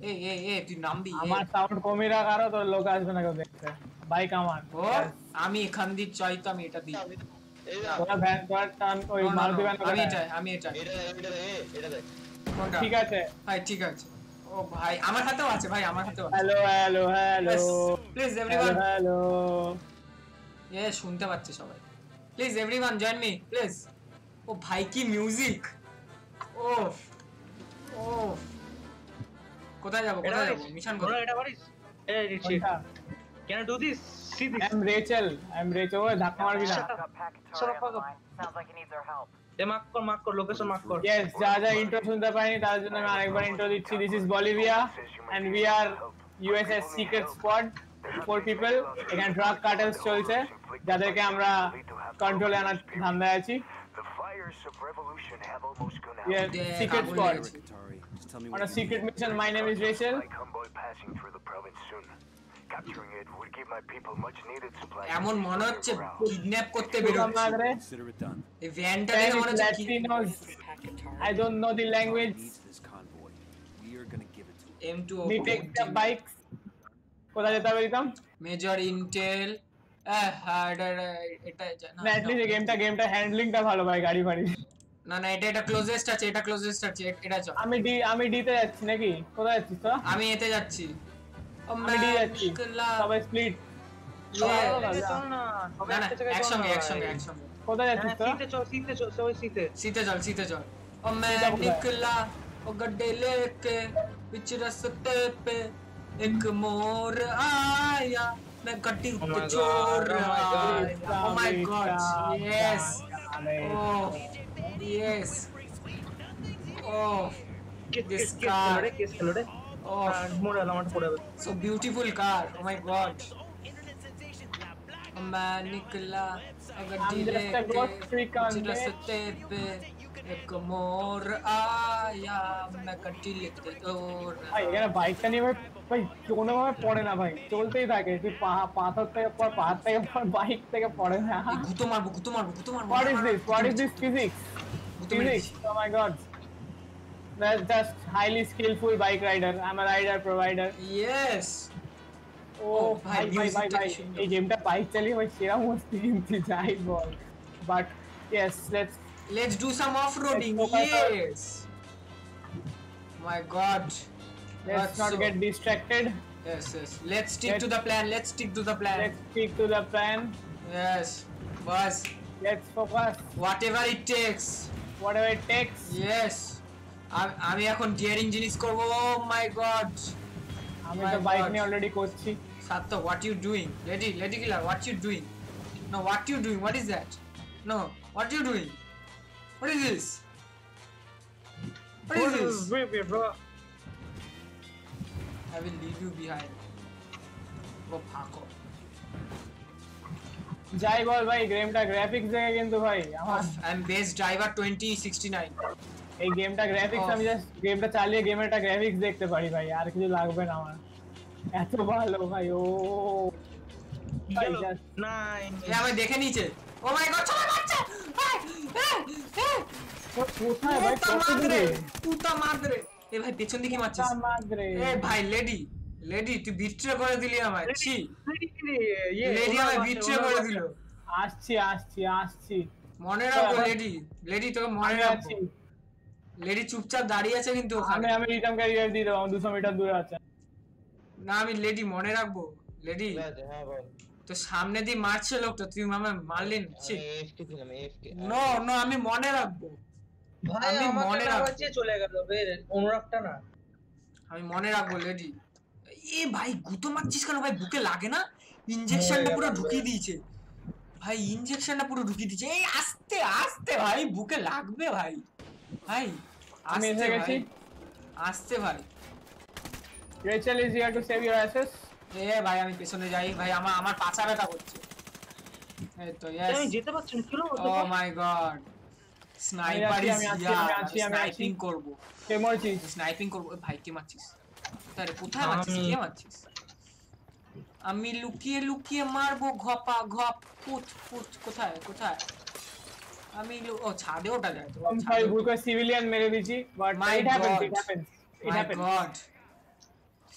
এ তুই নামবি আমার সাউন্ড কমিয়ে রাখ আরো, তোর লোক আসবে না কেউ দেখতে। বাইক আমার। ও আমি এখান দিয়ে চাই তো আমি এটা দিই এই না তোরা ভ্যান তোরা টান ওই মারুতি ভ্যান আমি এটা এটা দে কোনটা ঠিক আছে। ভাই ঠিক আছে ও ভাই আমার হাতেও আছে ভাই আমার হাতেও আছে hello hello hello please everyone hello. এ শুনতে পাচ্ছে সবাই please everyone join me please ও ভাই কি মিউজিক ও ও কোথায় যাব মিশন ওরা কোথায় এটা পারিস? এই Richie can I do this? See this. I'm Rachel. ওই ধাক্কা মারবি না। Sounds like he needs our help. এ মার্ক কর লোকেশন মার্ক কর। Yes, যা ইন্ট্রো শুনতে পাইনি তার জন্য আমি আরেকবার ইন্ট্রো দিচ্ছি। This is Bolivia and we are USS Secret Squad. 4 people. এখানে ড্রাগ কার্টেলস চলছে যাদেরকে আমরা কন্ট্রোলে আনার ধান্দায় আছি। The fires of revolution have almost gone out. Yes, Yeah, Secret Kabul Squad. আছে। Atari, just tell me On a what secret mission, my name is Rachel. My convoy passing through the province soon. Capturing it would give my people much needed supplies. এমন মনে হচ্ছে কিডন্যাপ করতে Come বেরোচ্ছে madre. consider it done. এই ভ্যানটা দেখে মনে হচ্ছে Latinos. I don't know the language. Needs this convoy. We are gonna give it to him. M2 We take the bikes. কোথায় যেতে হবে দিতাম? মেজর ইন্টেল এটা না অ্যাটলিস্ট গেমটা হ্যান্ডলিংটা ভালো ভাই গাড়ি ফাড়ি। না এটা ক্লোজেস্ট আছে এটা চল আমি ডি তে যাচ্ছি নাকি? কোথায় যাচ্ছিস তো? আমি এতে যাচ্ছি আমি ডি যাচ্ছি। সবাই স্প্লিট। চল না সবাই না একটা জায়গায় একসঙ্গে কোথায় যাচ্ছিস তো? সিতে চল সবাই সিতে। सीते चल ओ मैं निकला ओ गड्ढे लेके बीच रास्ते पे एक मोर आया मैं गड्डी Oh पे my चोर God, oh my God. आया oh my god yes oh yes oh this car case খেলো রে। oh মোড় আমার পড়ে যাবে। so beautiful car oh my god मैं निकला गड्डी I'm just a ghost freak on बीच रास्ते पे एक मोर आया मैं गड्डी लेके चोर ভাই এখানে বাইকটা নিয়ে ভাই কোনোভাবে পড়ে না ভাই, চলতেই থাকে। তুই পাথর থেকে পর পাহাড় থেকে পর বাইক থেকে পড়ে না। গুতো মারবো What is this physics? Physics? Oh my god. That's just highly skillful bike rider. I'm a rider provider. yes ও ভাই, ভাই musicটা কি সুন্দর। এই গেমটা বাইক চালিয়ে ভাই সেরা মস্তি কিন্তু যাই বল। But yes, let's do some off-roading Let's focus on- yes my god let's not get distracted. yes let's stick to the plan Let's stick to the plan. yes boss Let's focus. whatever it takes Whatever it takes. yes আমি এখন ডিয়ারিং জিনিস করব oh my god আমি My তো বাইক God. নিয়ে অলরেডি করছি। Sato, what you doing? Lady killer, what you doing? No, what you doing? What is that? No, what you doing? What is this? What is this? Wait, bro. I will leave you behind. Go Paco. যাই বল ভাই, গেমটা গ্রাফিক্স দেখে কিন্তু ভাই আমার I'm base driver 2069. এই গেমটা গ্রাফিক্স আমি জাস্ট গেমটা চালিয়ে গেমেরটা গ্রাফিক্স দেখতে পারি ভাই, আর কিছু লাগবে না আমার। এত ভালো ভাই ও ভাই just Nine. এ আমি দেখে নিচে। Oh my god, চলে যাচ্ছে। কোথায় ভাই কত দূরে? পুতা মাদরে। এ ভাই পেছন দিকে মারছিস। মাগরে এ ভাই লেডি তুই বিট্রে করে দিলি আমায়। ছি। ইয়ে লেডি আমায় বিট্রে করে দিল। আসছি মনে রাখবো লেডি তোকে মনে আমি রাখবো আছি। লেডি চুপচাপ দাঁড়িয়ে আছে কিন্তু ওখানে আমি রিটার্ন ক্যারিয়ার দিয়ে দেবো, 200 মিটার দূরে আছে। না আমি লেডি মনে রাখবো লেডি হ্যাঁ বল তো সামনে দিয়ে মারছে লোকটা তুই আমায় মারলি না ছি আমি AFK ছিলাম AFK নো আমি মনে রাখবো ভাই আমি আমাকে মনে না রাখবো। বাঁচিয়ে চলে গেল বের অনুরাগটা না। আমি মনে রাখবো লেডি এ ভাই গুতো মারছিস কেন ভাই বুকে লাগে না ইনজেকশনটা পুরো ঢুকিয়ে দিয়েছে ভাই ইনজেকশনটা পুরো ঢুকিয়ে দিয়েছে এই আস্তে আস্তে ভাই বুকে লাগবে ভাই আমি এসে গেছি। আস্তে ভাই Rachel is here to save your asses. এ ভাই আমি পেছনে যাই ভাই আমার পাছা ব্যথা করছে এই তো ইয়েস আমি যেতে পারছি না কিলো oh my god sniper is আমি আছি, স্নাইপিং করব কে মরছিস? স্নাইপিং করব ভাই কে মারছিস তারে কোথায় মারছিস কে মারছিস আমি লুকিয়ে মারবো ঘপা ঘপ ফুট কোথায় আমি ও ছাদে ওটা যায় তো ভাই ভুল করে সিভিলিয়ান মেরে দিয়েছি, but My it happens God. It happens my god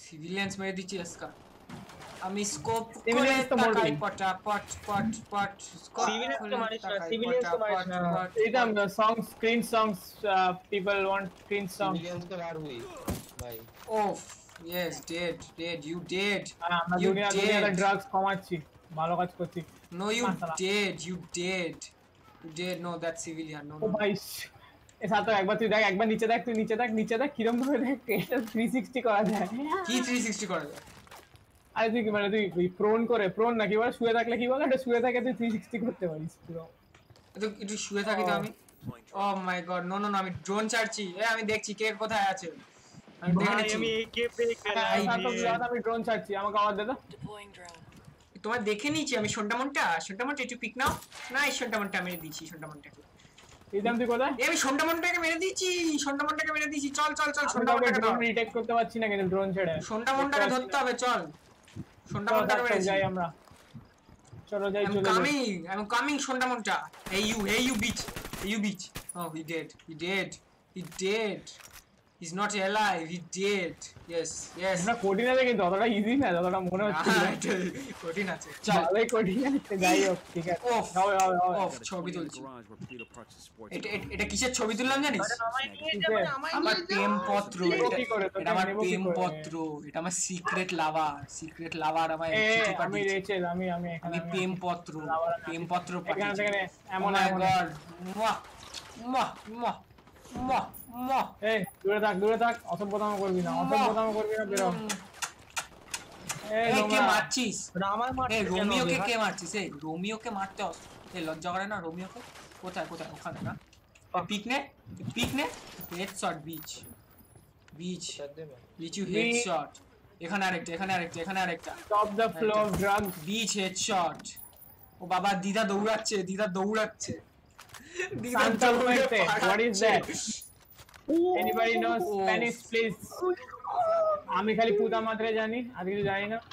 civilians মেরে দিচ্ছি इसका আমি স্কোপ করে Civilians তো তাকাই মরবেই। পটা পট পট পট স্কোপ Civilians তো খুলে মারিস না, তাকাই civilians তো পটা মারিস পট না। পট এইটা songs, cringe songs, people want cringe songs. Civilians কে মার হুই ভাই ওফ ইয়েস ডেড ইউ ডেড আমরা You দুনিয়াতে dead. ড্রাগস কমাচ্ছি, ভালো কাজ করছি। No, you মাশাআল্লাহ। did. You did. You did. No, that's civilian. No, O no. ভাই এ সাথে একবার তুই দেখ, একবার নিচে দেখ, তুই নিচে দেখ কিরকম ভাবে দেখ এটা 360 করা যায়। কি 360 করা যায়? আরে তুই কি মানে তুই প্রোন না কি বলে, শুয়ে থাকলে কি বলে, এটা শুয়ে থাকে তুই 360 করতে পারিস পুরো। একটু শুয়ে থাকি তো আমি। Oh my god. No, আমি ড্রোন ছাড়ছি। আমি দেখছি কে কোথায় আছে। আমি দেখে ভাই নিচ্ছি। আমি একে পেয়ে গেলাম আমি ড্রোন ছাড়ছি, আমাকে আওয়াজ দে তো। Deploying drone. তোমার দেখে নিচ্ছি আমি সন্টামনটা একটু পিক নাও। না এই সন্টামনটা মেরে দিয়েছি সন্টামনটাকে। এই দাম তুই কোথায়? আমি সন্টামনটাকে মেরে দিয়েছি। চল আমি কাউকে সন্টামনটাকে ড্রোন ধর। ডিটেক্ট করতে পারছি না কিন্তু ড্রোন ছেড়ে। সন্টামনটাকে ধরতে হবে চল। সন্টামনটাকে মেরে যাই আমরা। চলো যাই চলে যাই। I'm coming, Shondamonta. Hey you bitch. Oh, he dead. He's not alive. He dead. Yes. না কঠিন আছে কিন্তু অতটা ইজি না যতটা মনে হচ্ছে। কঠিন আছে। চল। ভালোই কঠিন আছে, যাই হোক ঠিক আছে। Off. হবে। Off. ছবি In the তুলছি। garage where Polito parks his sports এটা কিসের ছবি তুললাম জানিস? আমায় নিয়ে যাবে আমায় আমার নিয়ে প্রেমপত্র। নেবো কি করে? এটা আমার নেবো কি করে? প্রেমপত্র। এটা আমার সিক্রেট লাভার আমার চিঠি আমি পাঠিয়েছে। রেচেল, আমি এখানে আমি প্রেমপত্র এখানে পাঠিয়েছি। থেকে এমন Oh my এমন god. Mwah. এই দূরে থাক অসভ্যতাম করবি না বেরো। এই এই কে নোংরা। মারছিস? যাবে। আমার মারতে এই কেন রোমিওকে হবে, কে মারছিস? এই রোমিওকে মারতে এই লজ্জা করে না রোমিওকে? কোথায় ওখানে না? পিকনে হেডশট বিচ ইউ হেডশট। এখানে আরেকটা Stop the flow of drugs. Bitch headshot. ও বাবা দিদা দৌড়াচ্ছে Santa Muerte. What is that? Anybody knows Oh. Spanish please? আমি খালি পুতা মাত্রে জানি, আর কিছু জানি না।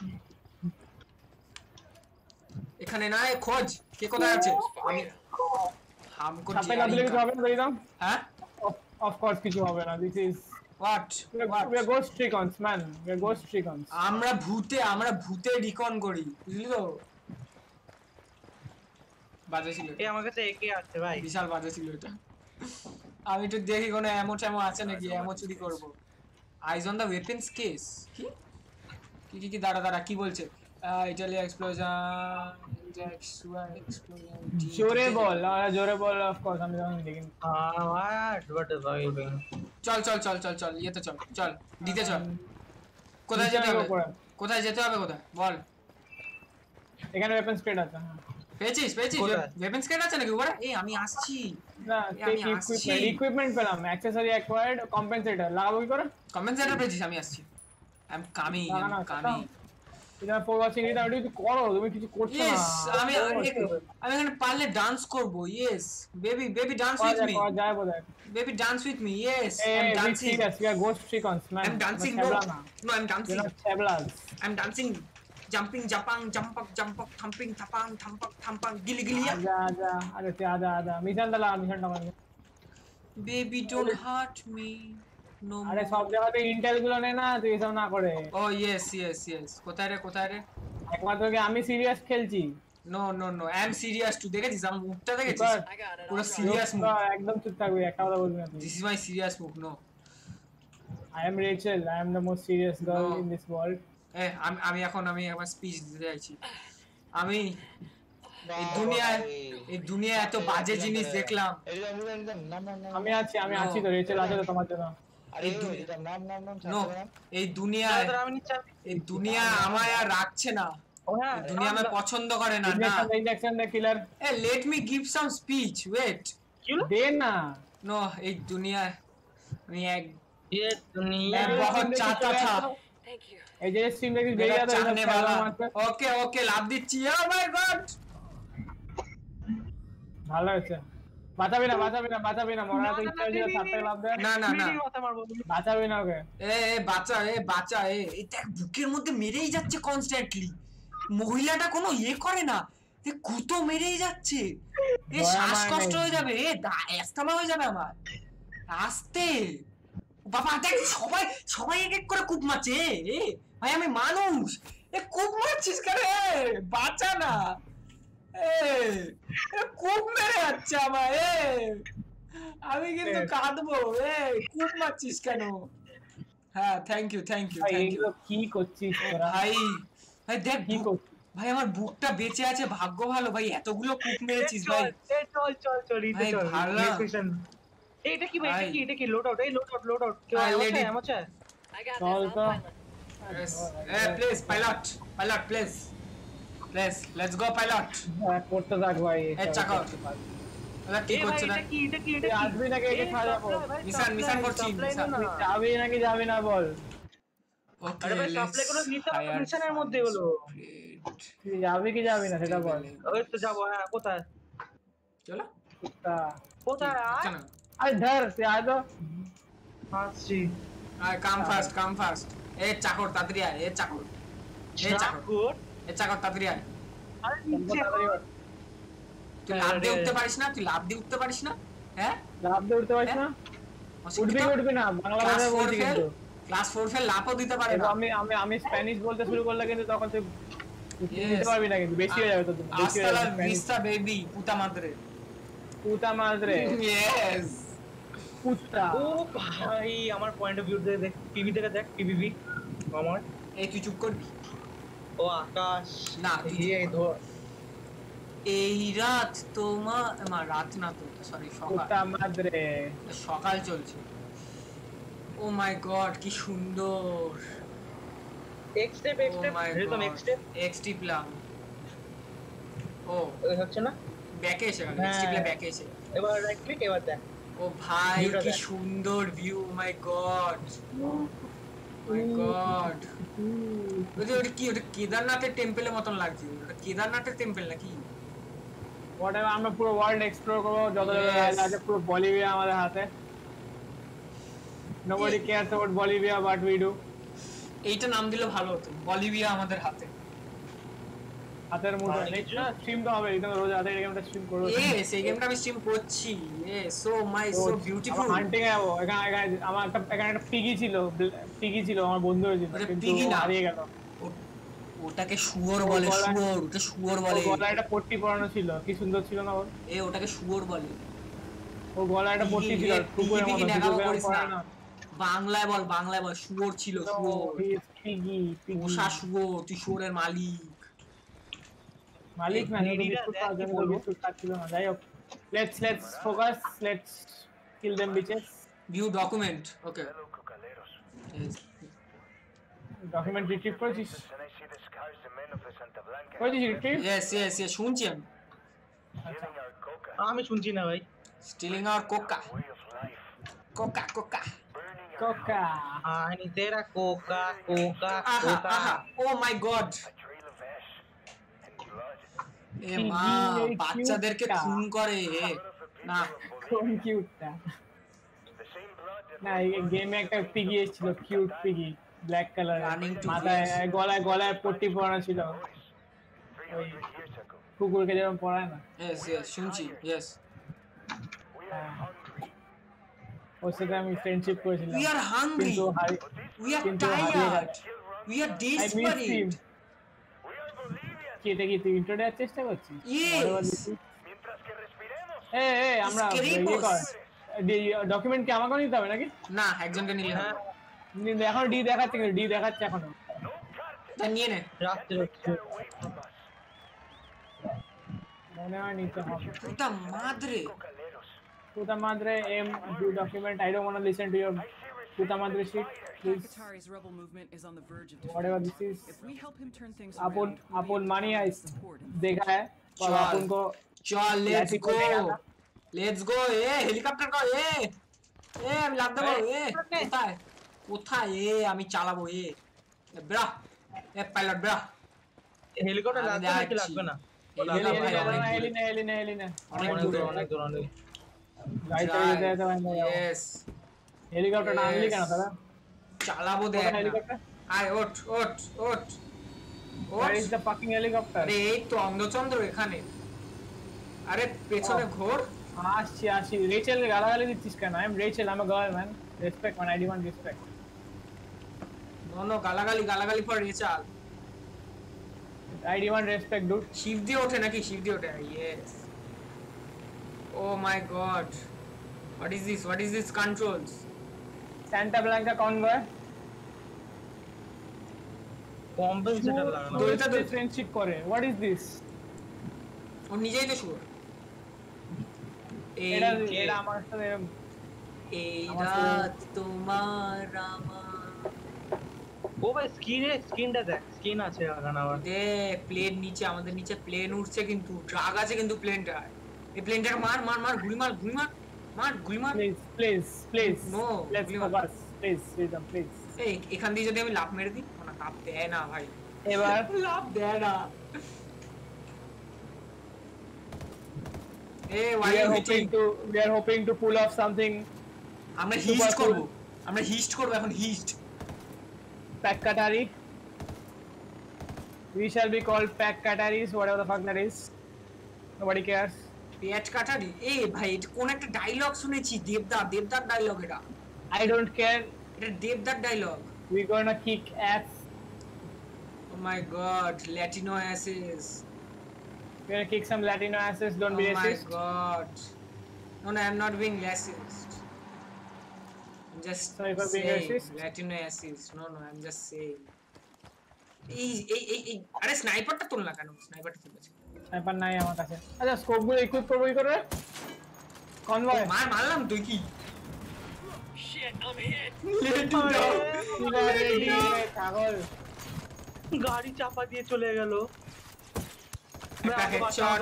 এখানে না খোঁজ কে কোথায় আছে? আমি হামকো সাপে লাগলে কিছু হবে না দিদাম? হ্যাঁ Of course কিছু হবে না। This is what we are ghost recons man. We are ghost recons. আমরা ভূতে রিকন করি বুঝলি তো বাজে ছিল এই আমার কাছে একে আছে ভাই বিশাল বাজে ছিল এটা আমি একটু দেখি কোনো এমো আছে নাকি এমো চুরি করব eyes on the weapons case কি দাঁড়া কি বলছে ইটালিয়া এক্সপ্লোজন জোরে বল of course আমি জানি দেখি। what is going চল ইয়েতে চল দিতে চল কোথায় যেতে হবে বল এখানে weapons crate আছে। হ্যাঁ পেয়েছিস কোথায়? ওয়েপন্স কেট আছে নাকি উপরে এই আমি আসছি না আমি আসছি। equipment পেলাম, accessory acquired, compensator লাগাবো কি করে? কমেন্টসেন্টার পেয়েছিস আমি আসছি আই এম কামিং এটা ফর ওয়াচিং এটা একটু করো, তুমি কিছু করছো না। ইয়েস আমি এখানে পারলে ডান্স করব yes baby dance with me যায় বোধহয়। Baby dance with me yes I am Hey, we dancing serious, we are ghost recons man. I'm dancing, We're no. Chebla na. No, I'm dancing. We're not Cheblas. I'm dancing. Jumping, jumping, thumping, thampang, gili. आजा अरे ते आजा मिशन डाला मार Baby, don't hurt me. No अरे more. সব জায়গাতে ইন্টেল গুলো নেই না, তুই এসব না করে। Oh, yes. কোথায় রে? একমাত্র কি আমি সিরিয়াস খেলছি। No. I'm serious too. দেখেছিস আমার মুখটা দেখেছিস? But I got it. পুরো I'll serious মুখ। একদম চুপ থাকবি, একটা কথা বলবি না তুই। This is my serious মুখ, no. I am Rachel, I am the most serious girl No. in this world. আমি আমার স্পিচ দিতে চাইছি আমি এই দুনিয়ায় এত বাজে জিনিস দেখলাম আমি আছি তো, রেচেল আছে তো তোমার জন্য। নো এই দুনিয়ায় আমায় আর রাখছে না এই দুনিয়া আমায় পছন্দ করে না ইনজেকশন দে killer. Let me give some speech wait দে না। নো এই দুনিয়ায় আমি এক ये दुनिया मैं बहुत चाहता था Thank you. এই যে স্ট্রিম দেখি मेरा বেরিয়ে তো चाहने वाला ओके লাভ দিচ্ছি ও মাই গড ভালো হয়েছে। বাঁচাবি না মরা তো ইচ্ছা হয়েছিল সাথে লাভ দেয়। না কথা মারবো বাঁচাবি না ওকে। বাচ্চা এই দেখ বুকের মধ্যে মেরেই যাচ্ছে কনস্ট্যান্টলি মহিলাটা কোনো করে না কুতো মেরেই যাচ্ছে শ্বাসকষ্ট হয়ে যাবে অ্যাস্থামা হয়ে যাবে আমার আস্তে বাবা দেখ সবাই সবাই এক এক করে কূপ মারছে এ ভাই আমি মানুষ এ কূপ মারছিস কেন এ বাঁচা না এ কূপ মেরে যাচ্ছে আমার এ আমি কিন্তু কাঁদবো এ কূপ মারছিস কেন হ্যাঁ থ্যাংক ইউ ভাই এগুলো কি করছিস তোরা? ভাই ভাই দেখ কি করছিস? ভাই আমার বুকটা বেঁচে আছে ভাগ্য ভালো ভাই এতগুলো কূপ মেরেছিস ভাই চল ভাই, ভালো না। এটা কি ভাই ভাই। এটা কি লোড আউট কেউ ভাই, আছে lady। আমার চায় চল তো please pilot please let's go pilot করতে থাক ভাই এই চাকা আরে কি করছ না এটা কি তুই আসবি নাকি একে সাজাবো? মিশন করছি মিশন যাবি নাকি যাবি না বল? ওকে আরে ভাই সাপ্লাই করে নিতে হবে তো মিশনের মধ্যে হলো তুই যাবি কি যাবি না সেটা বল। ওই তো যাবো হ্যাঁ কোথায় চলো কুত্তা। কোথায় চলো আরে ধর তুই আয় তো। আসছি আয় কাম ফাস্ট এ চাকর তাড়াতাড়ি আয় এ চাকর তাড়াতাড়ি আয় আরে নিচে তুই লাভ দিয়ে উঠতে পারিস না হ্যাঁ লাভ দিয়ে উঠতে পারিস না? উঠবি না বাংলা ভাষায় বলছি কিন্তু। ক্লাস 4 ফেল লাভও দিতে পারে না আমি স্প্যানিশ বলতে শুরু করলে কিন্তু তখন তুই দিতে পারবি না কিন্তু বেশি হয়ে যাবে তো বেশি হয়ে Hasta la যাবে vista baby puta madre পুতা মাদ্রে yes পুত্তা। ও ভাই আমার পয়েন্ট অফ ভিউ দেখ টিভি থেকে দেখ টিভি আমার এই তুই চুপ করবি ও আকাশ না, তুই এই ধর এই রাত তোমার রাত না তো সরি পুতা মাদ্রে সকাল চলছে ও মাই গড কি সুন্দর X step rhythm X step এক্সটি প্লাম ও হচ্ছে না ব্যাকে এসে গেল হ্যাঁ। এক্সটি প্লে ব্যাকে এসে এবার রাইট ক্লিক এবার দেখ ও ভাই View টা কি দেখ। সুন্দর view my god my god ওটা কি ওটা কেদারনাথের টেম্পলের মতন লাগছে ওটা কেদারনাথের টেম্পল নাকি হোয়াটএভার আমরা পুরো ওয়ার্ল্ড এক্সপ্লোর করব যত Yes. আছে পুরো বলিভিয়া আমাদের হাতে nobody cares about Bolivia but we do এইটা নাম দিলে ভালো হতো বলিভিয়া আমাদের হাতে হাতের মুঠোয় না স্ট্রিম তো হবে এটা রোজ রাতে গেমটা স্ট্রিম করব এস এই গেমটা আমি স্ট্রিম করছি so my so beautiful hunting এ যাবো এখানে আমার এখানে একটা পিগি ছিল আমার বন্ধু হয়েছিল ওটা কিন্তু piggy না। হারিয়ে গেল ওটাকে শুয়োর বলে ও গলায়- শুয়োর ওটা শুয়োর বলে ওর গলায় একটা পট্টি পরানো ছিল কি সুন্দর ছিল না ওর ওটাকে শুয়োর বলে ওর গলায় একটা পট্টি ছিল পিগি, কুকুরের পিগি মতো নেগাও কুকুরের করিস পরে না। না বাংলায় বল শুয়োর ছিল শুয়োর পিগি পোষা শুয়োর তুই শুয়োরের মালিক মালিক না নেডিরা বিস্কুট দেখ খাওয়ার কি জন্য বলবো। বিস্কুট খাচ্ছিল না যাই হোক let's focus let's kill them bitches view document okay Hello, cocaleros. Document retrieve করেছিস And I see the scars the men of the Santa Blanca করেছিস রিট্রিভ ইয়েস শুনছি আমি stealing our coca, আমি শুনছি না ভাই stealing our coca way of life, coca burning our coca আনি তেরা কোকা আহা oh my god a trail of ash and blood. এ মা এই বাচ্চাদেরকে cute-টা। খুন করে না কোন কিউটটা The same blood that না এই গেমে একটা পিগি ছিল cute piggy black colour Running to মাথায় face. গলায় পট্টি পরানো ছিল 300 years ago. কুকুরকে যেরকম পরায় না ইয়েস শুনছি ইয়েস We are hungry. ওর সাথে আমি ফ্রেন্ডশিপ করেছিলাম উই আর হাংরি কিন্তু উই আর কিন্তু হারিয়ে টায়ার্ড গেছে। We are I miss him. Desperate We are Bolivians. কি এটা কি তুই ইন্ট্রো দেওয়ার চেষ্টা করছিস Yes. Whatever this is. Mientras que respiremos, এই আমরা Escribos. ডকুমেন্ট কি আমাকে নিতে হবে নাকি না একজনকে নিলে হবে এখন ডি দেখাচ্ছে কিন্তু ডি দেখাচ্ছে এখনো তা নিয়ে নে রাখতে away from us. মনে হয় নিতে হবে পুতা মাদরে Cocaleros. পুতা মাদ্রে এম ডু document I don't want to listen to your পুতা মাদ্রে shit please Qatari's rebel movement is on the verge of Whatever defeat. this is. If we help him turn things अपन around, we'll अपन be मानी able to आइस support him. देखा है और चल। अपन को চল let's Lathi go ko dekha tha। Let's go helicopter কো আমি লাভ দেবো কোথায় কোথায় আমি চালাবো ব্রা পাইলট ব্রা হেলিকপ্টার আমি লাগবে নাকি যাচ্ছি। লাগবে না হেলিকপ্টার ভাই অনেক দূরে। অনেক দূর गाइड कर देता है मैं ইয়েস हेलीकॉप्टर नाम ली क्या था চালাবো দেখ না। हेलीकॉप्टर আয় ওঠ Where is the fucking helicopter আরে এই তো অন্ধচন্দ্র এখানে আরে পেছনে ঘোর আসছি রেচেল গালাগালি দিচ্ছিস কেন? I am Rachel, I am a girl man, respect man, I demand respect. No গালাগালি for Rachel. I demand respect dude. শিব দিয়ে ওঠে নাকি? শিব দিয়ে ওঠে, yes. Oh my god, what is this controls? Santa Blanca convoy compensator লাগানো দোলটা দোল ফ্রেন্ডশিপ করে। What is this? ও নিজেই তো শুয়োর। এটা আমার সাথে এই রাত তোমার আমার। ও ভাই স্কিনটা দেখ, স্কিন আছে এখন আবার। দেখ প্লেন নিচে, আমাদের নিচে প্লেন উঠছে, কিন্তু ড্রাগ আছে কিন্তু প্লেনটা। এই প্লেনটাকে মার গুলি মার please no let's focus please please. এই এখান দিয়ে যদি আমি লাফ মেরে দিই, না লাফ দেয় না ভাই, এবার লাফ দেয় না। এই we are hoping to pull off something. আমরা হিস্ট করব এখন, হিস্ট Pack Katari. We shall be called Pack Kataris, whatever the fuck that is. Nobody cares. পেট কাটারি। এই ভাই এটা কোন একটা ডায়লগ শুনেছি, দেবদার ডায়লগ এটা। I don't care. এটা দেবদার dialogue. We gonna kick ass. Oh my god, Latino asses. We're gonna kick some Latino asses. Don't be Oh my racist. god. No, I'm not being racist. I'm just Sorry for being saying racist. Latino asses. No, I'm just saying. এই আরে স্নাইপারটা তুল না কেন? স্নাইপারটা তুলেছে। স্নাইপার নাই আমার কাছে। আচ্ছা স্কোপ গুলো ইকুইপ করব কি করে? কনভয় মারলাম তুই কি? Shit, I'm hit. রেডি ছাগল গাড়ি চাপা দিয়ে চলে গেল। একটা হেডশট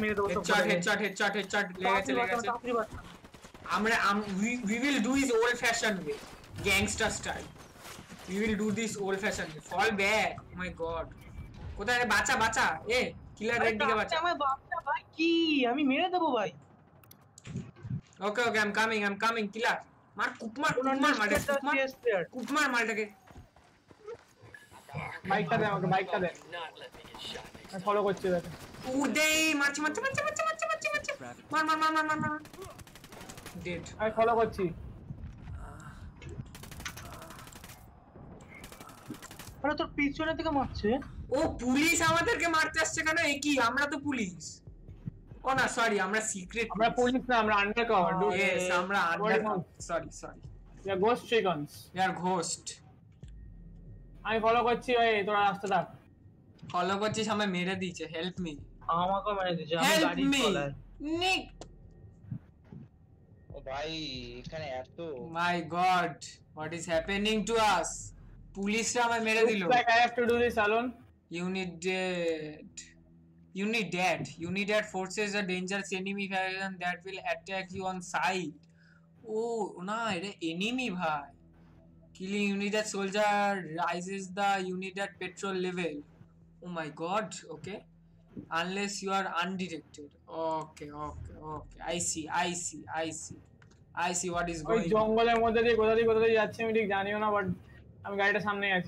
লেগেছে। আমরা we will do this old fashioned way, gangster style. We will do this old fashioned way. Fall back. Oh my god. কোথায় রে? বাঁচা এ কিলার রেড দিকে বাঁচা। আমার বাপটা ভাই কি, আমি মেরে দেব ভাই। ওকে I'm coming কিলার মার কুপমার মালটাকে। বাইকটা দে আমাকে, বাইকটা দে। Not let me get shot. আমি ফলো করছি তোকে। উড়ে মারছি মার ডেড। আমি ফলো করছি। আরে তোর পিছনে থেকে মারছে। ও পুলিশ আমাদেরকে মারতে আসছে কেন? এ কি, আমরা তো পুলিশ। ও না সরি, আমরা সিক্রেট। আমরা পুলিশ না, আমরা আন্ডারকভার ডুড। ইয়েস আমরা undercover. Sorry We are ghost chickens. we are ghost। আমি ফলো করছি, ওই তোরা রাস্তা থাক। ফলো করছিস, আমায় মেরে দিয়েছে। হেল্প মি, আমাকে মেরে দিয়েছে, আমি হেল্প গাড়ি মি চলাই। নিক। ও ভাই এখানে এত my god, what is happening to us? পুলিশরা আমায় মেরে দিল। Looks like I have to do this alone. You need that forces a dangerous enemy faction that will attack you on sight. Oh না, এটা enemy ভাই। Killing unit soldier rises the unit petrol level. Oh my god, okay. Unless you are undetected. Okay. I see what is ওই going on. জঙ্গলের মধ্যে দিয়ে কোথা দিয়ে যাচ্ছি আমি ঠিক জানিও না, বাট আমি গাড়িটা সামনেই আছি।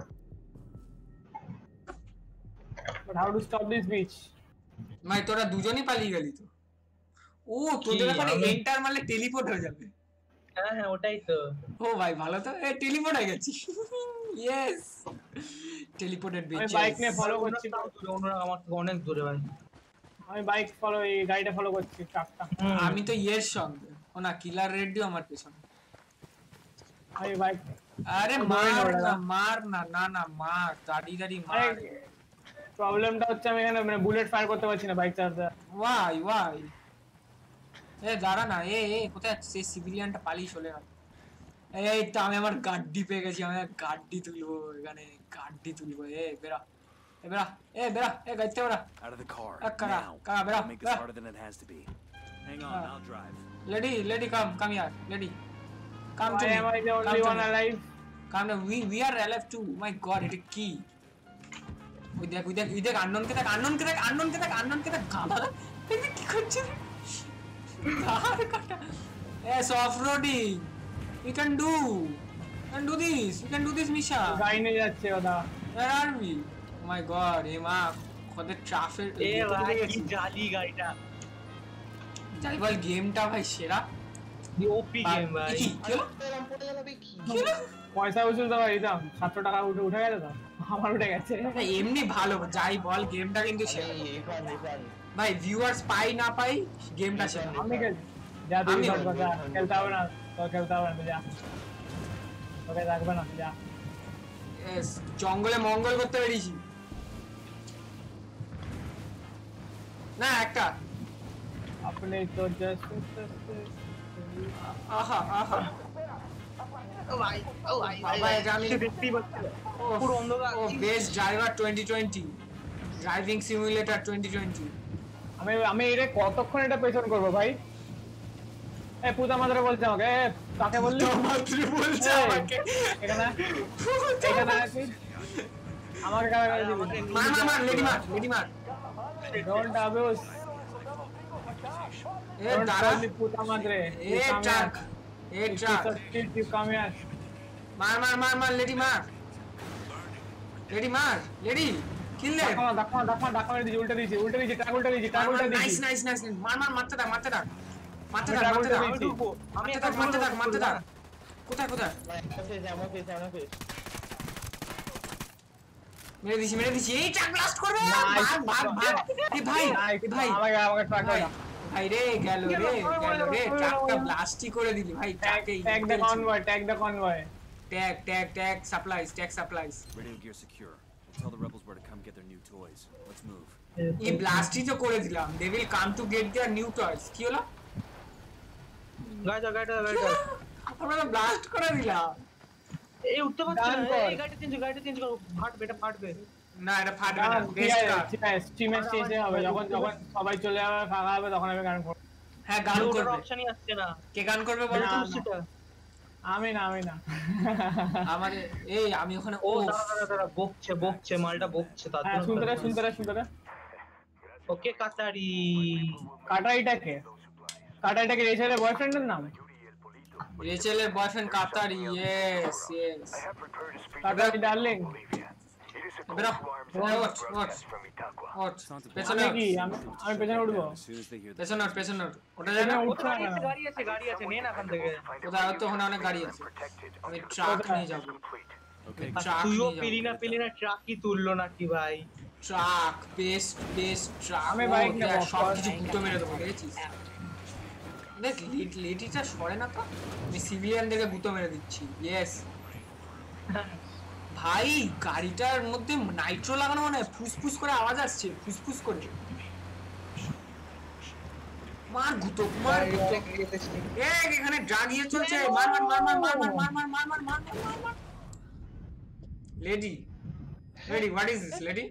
But how to stop this bitch? ভাই তোরা দুজনই পালিয়ে গেলি তো। ও তোদের ওখানে এন্টার মারলে টেলিপোর্ট হয়ে যাবে। হ্যাঁ ওটাই তো। ও ভাই ভালো তো, এ টেলিপোর্ট হয়ে গেছি। ইয়েস টেলিপোর্টেড আমি বিচেস। বাইক নিয়ে ফলো করছি। ওনারা আমার থেকে অনেক দূরে ভাই। আমি বাইক ফলো, এই গাড়িটা ফলো করছি ট্রাকটা। আমি তো এর সঙ্গে। ও না কিলার রেডিও আমার পেছনে। আমি বাইক, আরে মার না মার, দাঁড়ি মার। প্রবলেমটা হচ্ছে আমি এখানে মানে বুলেট ফায়ার করতে পারছি না বাইক চালাতে। ওয়াই এ দাঁড়া না, এ কোথায় সে সিভিলিয়ানটা পালিয়ে চলে গেল। এই তো আমি আমার গাড়ি পেয়ে গেছি, আমি গাড়ি তুলবো এখানে, গাড়ি তুলবো। বেরা গাড়িতে Bera. Out of the car. Kara, Now. Make this harder than it has to be. Hang on, I'll drive. Lady, come here, lady. Come to Why me. am I the only one alive? Come to we are alive too. My God, এটা কি? ওই দেখ আননকে দেখ গাধা। এটা কি করছে? আর কাটা। Soft roading. We can do this, Misha. গাড়ি নিয়ে যাচ্ছে ওটা। Where are we? Oh my God, মা কত ট্রাফিক। ভাই কি জালি গাড়িটা। যাই বল গেমটা ভাই সেরা ওপি গেম ভাই কি হলো? এরম পড়ে গেল ভাই কি কি হলো? পয়সা উসুল তো ভাই দিতাম 700 টাকা উঠে গেছে তো আমার উঠে গেছে ভাই, এমনি ভালো যাই বল গেমটা কিন্তু সেরা রিফান্ড ভাই ভিউয়ার্স পাই না পাই গেমটা সেরা আমি খেলছি যা তুই আমিও। বল যা খেলতে হবে না তো খেলতে হবে না তুই যা তোকে রাখবে না তুই যা Yes, জঙ্গলে মঙ্গল করতে পেরেছি না একটা আপনি তো জাস্ট আহা আহা ও ভাই ভাই, এটা আমি দেখতেই পাচ্ছি পুরো অন্ধকার ও বেস্ট ড্রাইভার 2020 ড্রাইভিং সিমুলেটর 2020 আমি এটা কতক্ষণ এটা পেছন করব ভাই এ পুতা মাদরে বলছে আমাকে এ কাকে বললি মাত্র বলছে এই, আমাকে এখানে এখানে আছি আমাকে কাকে দিবি মার লেডি মার ডোন্ট অ্যাবিউজ এ দাঁড়া পুতা মাদরে এ ট্রাক you come here মার লেডি মার কিল দে ডাকা দিছি উল্টে দিছি ট্রাক উল্টে দিছি নাইস মারতে থাক আমি ঢুকবো আমি একটা মারতে থাক কোথায় মেরে দিছি এই ট্রাক ব্লাস্ট করবে ভাগ এই ভাই আমাকে ট্রাক দাও ভাই রে গেল রে ট্রাকটা ব্লাস্টই করে দিলি ভাই ট্রাকে tag the convoy tag supplies Radio gear secure. We'll tell the rebels where to come get their new toys. Let's move. এই ব্লাস্টই তো করে দিলাম they will come to get their new toys কি হলো গাইটা আমরা তো ব্লাস্ট করে দিলাম এই উঠতে পারছি ডান না কর। এই গাড়িটা চেঞ্জ করো ফাটবে না এটা ফাটবে না বেস্ট কার স্টিমে শেষে হবে যখন সবাই চলে যাবে ফাঁকা হবে তখন আমি গান করব হ্যাঁ গান ওটার করবে অপশনই আসছে না কে গান করবে বলো বলো তো তো সেটা আমি না আমারে এই আমি ওখানে ও দাঁড়া বকছে মালটা বকছে তার হ্যাঁ জন্য শুনতে রে ওকে কাতারি কাটাইটাকে রেচারের বয়ফ্রেন্ডের নাম রেচেলের boyfriend Katari yes I have prepared a speech Katari darling Bolivia. It is a বেরো what? ওঠ from Itaqua. ওঠ Sounds a bit পেছনে আমি কি আমি পেছনে উঠবো as soon as they hear the পেছনে ওঠ ওটা যায় না উঠছে না গাড়ি আছে নে না এখান থেকে কোথায় তো ওখানে অনেক গাড়ি আছে আমি ট্রাক নিয়ে যাব Complete. Okay, ট্রাক তুইও নিয়ে পেলি না ট্রাকই তুললো নাকি ভাই ট্রাক বেস্ট ট্রাক আমি বাইক নেবো, সব first। কিছু গুঁতো মেরে দেবো দেখেছিস দেখ লেটিটা সরে না তো আমি সিভিলিয়ানদেরকে গুঁতো মেরে দিচ্ছি ইয়েস ভাই গাড়িটার মধ্যে নাইট্রো লাগানো মানে ফুসফুস করে আওয়াজ আসছে ফুসফুস করে মার গুঁতো এখানে ড্রাগ ইয়ে চলছে মার lady what is this lady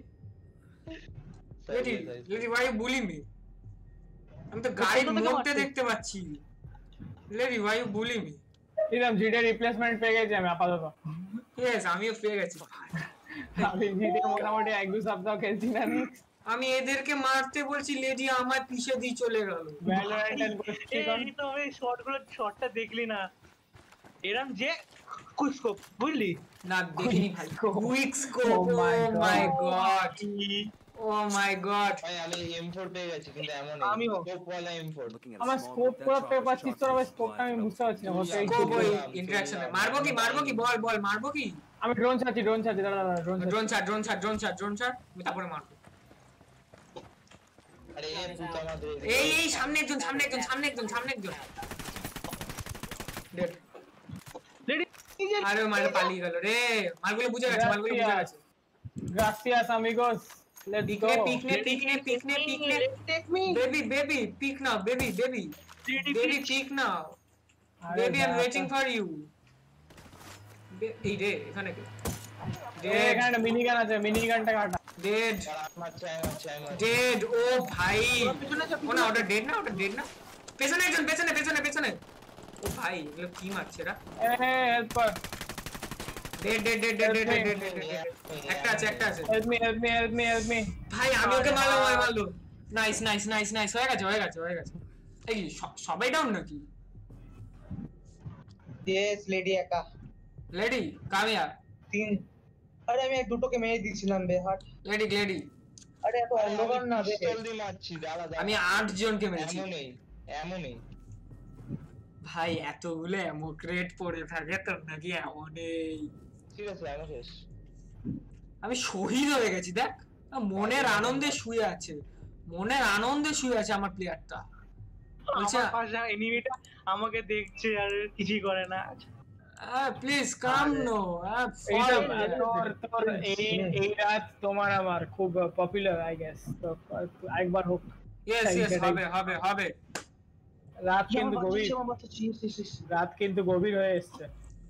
why you bully me? আমি তো গাড়ির মধ্যে দেখতে পাচ্ছি lady why you bully me? এরকম জিডি রিপ্লেসমেন্ট পেয়ে গেছি আমি আপাতত Yes, আমিও পেয়ে গেছি আমি জিডি মোটামুটি 1-2 সপ্তাহ খেলছি না আমি এদেরকে মারতে বলছি লেডি আমার পিছে দিয়ে চলে গেল ভ্যালোরেন্ট এন্ড এই তো ওই শটটা দেখলি না এরম যে কুস্কোপ বুঝলি না দেখিনি ভাই quick scope Oh my oh my god ভাই আমি M4 পেয়ে গেছি কিন্তু এমন আমিও। স্কোপ ওয়ালা M4 looking at a আমার small স্কোপ dead পুরো truck পেপার with চিত্র হবে shotgun স্কোপটা আমি supplies বুঝতে পারছি না হচ্ছে স্কোপ ওই দিলাম, ইন্টারঅ্যাকশনে দিলাম। মারবো কি বল মারবো কি আমি ড্রোন চাচ্ছি দাঁড়া ড্রোন ড্রোন ছাড় আমি তারপরে মারবো আরে এ পুতা মাদরে এই সামনে একজন Dead. লেডি আরে মারে পালিয়ে গেল রে মালগুলো বুঝে গেছে গ্রাসিয়াস amigos let's go পিকনে take me baby pick now baby pick now baby I'm waiting for you এই রে এখানে কে এখানে মিনি গান আছে মিনি গানটা কাটা dead ও ভাই ওটা ডেড না পেছনে একজন ও ভাই এগুলো কি মারছে এরা হেল্প কর ডেড একটা আছে help me ভাই আমি ওকে মারলো নাইস হয়ে গেছে এই সবাই ডাউন নাকি ইয়েস লেডি একা লেডি কামিয়া তিন আরে আমি দুটোকে মেরে দিয়েছিলাম বে হাট লেডি আরে এত অন্ধকার না বে জলদি মারছি দাঁড়া আমি 8 জনকে মেরেছি এমনই এমন নেই। ভাই এতগুলো এমো ক্রেট পড়ে থাকে তোর নাকি এমন নেই? ঠিক আছে আমি শেষ। আমি শহীদ হয়ে গেছি দেখ, মনের আনন্দে শুয়ে আছে, মনের আনন্দে শুয়ে আছে আমার প্লেয়ারটা। বলছে আমার পাশে এনিমিটা আমাকে দেখছে আর কিছুই করে না। Please come no. এইসব তোর এই রাত তোমার আমার খুব পপুলার আই গেস, তো একবার হোক। ইয়েস ইয়েস, হবে হবে হবে। রাত কিন্তু গভীর, রাত কিন্তু গভীর হয়ে এসছে।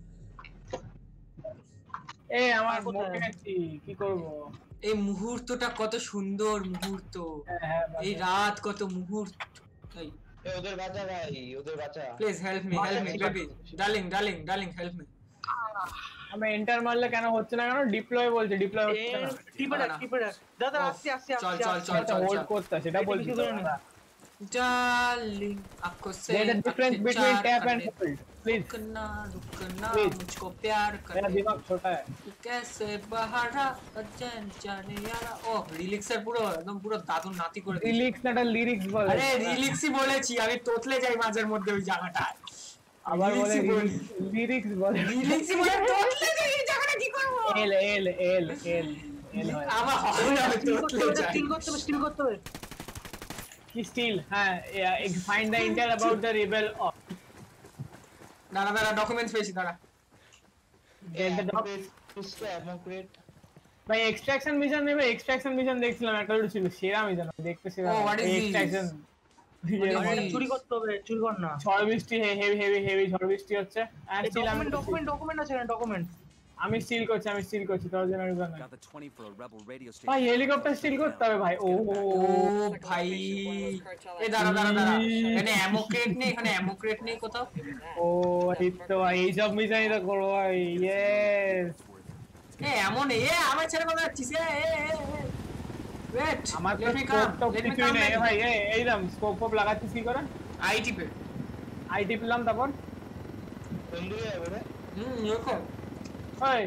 এই আমার মোকে আছি, কি করব? এই মুহূর্তটা কত সুন্দর মুহূর্ত, এই রাত কত মুহূর্ত। এই ওদের বাঁচা ভাই, ওদের বাঁচা। Please help me baby, darling darling darling help me. আমি এন্টার মারলে কেন হচ্ছে না, কেন ডিপ্লয় বলছে, ডিপ্লয় হচ্ছে না। টিপে রাখ দাদা, আসছি আসছি চল চল আসছি। চল চল হোল্ড করতে সেটা বলছি। डार्लिंग आपको से There's a difference between tap and hold. Please. रुकना रुकना Please. मुझको प्यार मेरा करने दिमाग छोटा है। तू कैसे बहारा अजन जाने यारा। ও রিলিক্সের পুরো একদম পুরো দাদুর নাতি করে দিয়েছে। লিরিক্স না, লিরিক্স বলে। আরে রিলিক্সই বলেছি আমি, তোতলে যাই মাঝের মধ্যে ওই জায়গাটা। আবার বলে লিরিক্স বলে, রিলিক্সই বলে তোতলে যাই, এই জায়গাটা কি করব? এল এল এল এল এল হয়। আমার হয় না, তোতলে যাই। স্টিল করতে হবে। কি স্টিল? হ্যাঁ, find the intel about the rebel of. দাঁড়া দাঁড়া, ডকুমেন্টস পেয়েছি, দাঁড়া। ভাই এক্সট্রাকশন মিশন নেবে, এক্সট্রাকশন মিশন দেখছিলাম একটা দুটো ছিল, সেরা মিশন দেখতে সেরা। Oh, what is this? Extraction চুরি করতে হবে, চুরি কর না। ঝড় বৃষ্টি, হেভি হেভি হেভি ঝড় বৃষ্টি হচ্ছে। আর স্টিল আমি ডকুমেন্ট আছে না, ডকুমেন্ট আমি স্টিল করছি তোর জন্য রিজন নাই। Got the 20 for a rebel radio station. ভাই হেলিকপ্টার স্টিল করতে হবে ভাই। ও ও ভাই, এই দাঁড়া দাঁড়া দাঁড়া, এখানে অ্যামো ক্রেট নেই, এখানে অ্যামো ক্রেট নেই কোথাও। ও এই তো ভাই, এই সব মিশনই তো করবো ভাই। ইয়েস, এমন আমার ছেলে কথা যাচ্ছিস। ওয়েট, আমার তো লেট মি কাম, তো লেট মি কিছুই কাম নেই ভাই। এই দাম স্কোপ লাগাচ্ছিস কি করে? IT pay. আইটি পেলাম, তারপর বন্ধু যাবে রে। দেখো ওই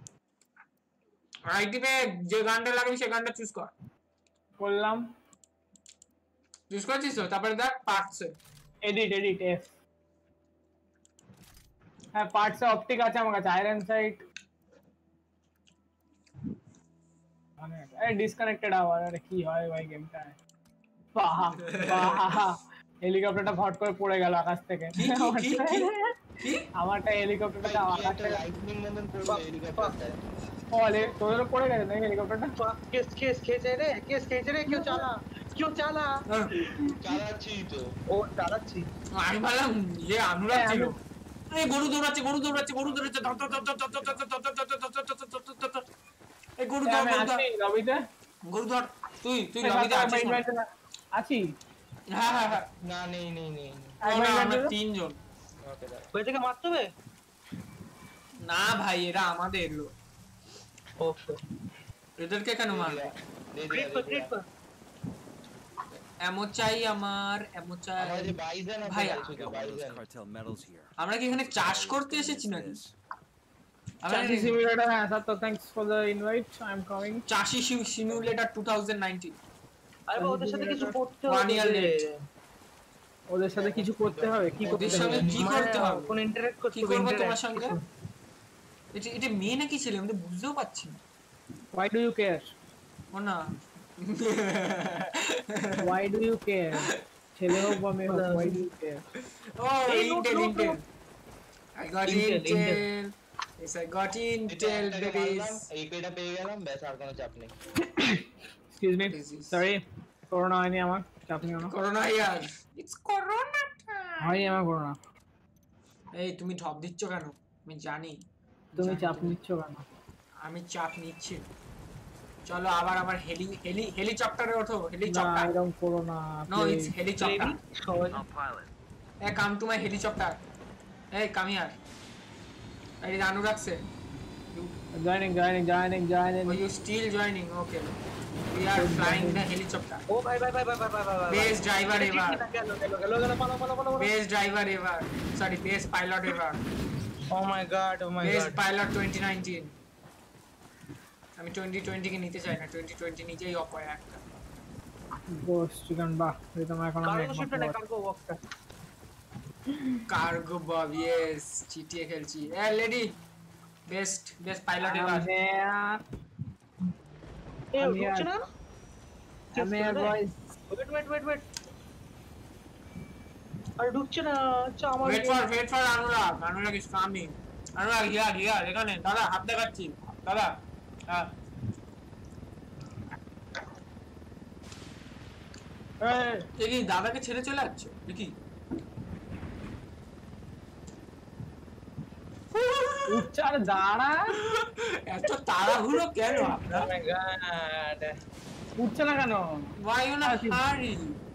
আইটি পে যে গানটা লাগাবি সেই গানটা চুজ কর। করলাম, চুজ করছিস তো? তারপরে দেখ পার্টস, এডিট এফ। হ্যাঁ পার্টস অপটিক আছে আমার কাছে, আয়রন সাইট। আরে ডিসকানেক্টেড আওয়ার, আরে কি হয় ভাই গেমটা? বাহ বাহ, হেলিকপ্টারটা ফট করে পড়ে গেল আকাশ থেকে। কি আমারটা হেলিকপ্টারটা আকাশ থেকে লাইটনিং মোমেন্ট করবে হেলিকপ্টারটা। বলে তোদেরও পড়ে গেছে না হেলিকপ্টারটা? কেস খেয়েছে রে, কেউ চালা। চালাচ্ছি তো। ও চালাচ্ছি। আমি ভাবলাম অনুরাগ ছিল। এই গরু দৌড়াচ্ছে, এই গরু আমি আছি লবিতে। তুই লবিতে আছিস? আছি। হ্যাঁ হ্যাঁ হ্যাঁ, না নেই। আমরা তিনজন। ওকে দাও। ওই থেকে মারতে হবে। না ভাই, এরা আমাদের লোক, ওকে, এদেরকে কেন মারবে? ক্রিট কর। এমো চাই আমার, এমো চাই। আমাদের যে বাইজন আছে ভাই, শুধু Got one of Bizon. those cartel medals here. আমরা কি এখানে চাষ করতে এসেছি নাকি? চাষি সিমুলেটর, হ্যাঁ স্যার, তো thanks for the invite, I am coming. চাষি সিমুলেটর 2019। আরে ওদের সাথে কিছু করতে 1 year হবে। late। ওদের সাথে কিছু করতে হবে, কি করতে ওদের সঙ্গে হবে? কি করতে হবে? কোন ইন্টারঅ্যাক্ট করতে কি হবে? করব তোমার সঙ্গে? এটা মেয়ে নাকি ছেলে আমি তো বুঝতেও পারছি না। Why do you care? ও না, Why do you care? ছেলে হোক বা মেয়ে হোক, why do you care? ও Intel. I got intel. Yes, I got intel, babies. এই পেটা পেয়ে গেলাম, ব্যাস আর কোনো চাপ নেই। Excuse me, Disease. sorry, corona হয়নি আমার, চাপ নিও না। Corona year, it's corona time. হয়নি আমার করোনা, এই তুমি ঢপ দিচ্ছ কেন? আমি জানি তুমি চাপ নিচ্ছ কেন? আমি চাপ নিচ্ছি। চলো আবার আমার হেলিকপ্টারে ওঠো, না হেলিকপ্টার। এরকম করো না, No, it's helicopter. I'll pilot. Hey, come to my helicopter. Hey, come here. Hey, Anurag se. joining. Oh, you still joining? Okay. We are flying the helicopter. ও ভাই Base driver ever. গেল পালো। Base driver ever. Sorry, base pilot ever. Oh my god Base pilot 2019. আমি 2020 কে নিতে চাই না, 2020 নিজেই অপ হয় একটা। গোস্ট চিকেন বাহ এই তো এখন আমি কার্গো শিপটা না কার্গো ওয়াকটা কার্গো বব ইয়েস জিটিএ খেলছি লেডি বেস্ট পাইলট এবার এ ঢুকছে না আমি বয়স ওয়েট আর ঢুকছে না আচ্ছা আমার wait for Anurag is coming Anurag here এখানে দাদা হাত দেখাচ্ছি দাদা এই দাদাকে ছেড়ে চলে যাচ্ছে দেখি উচ্চার দাঁড়া এত তাড়াহুড়ো কেন আপনার ও মাই গড উঠছে না কেন why you not hurry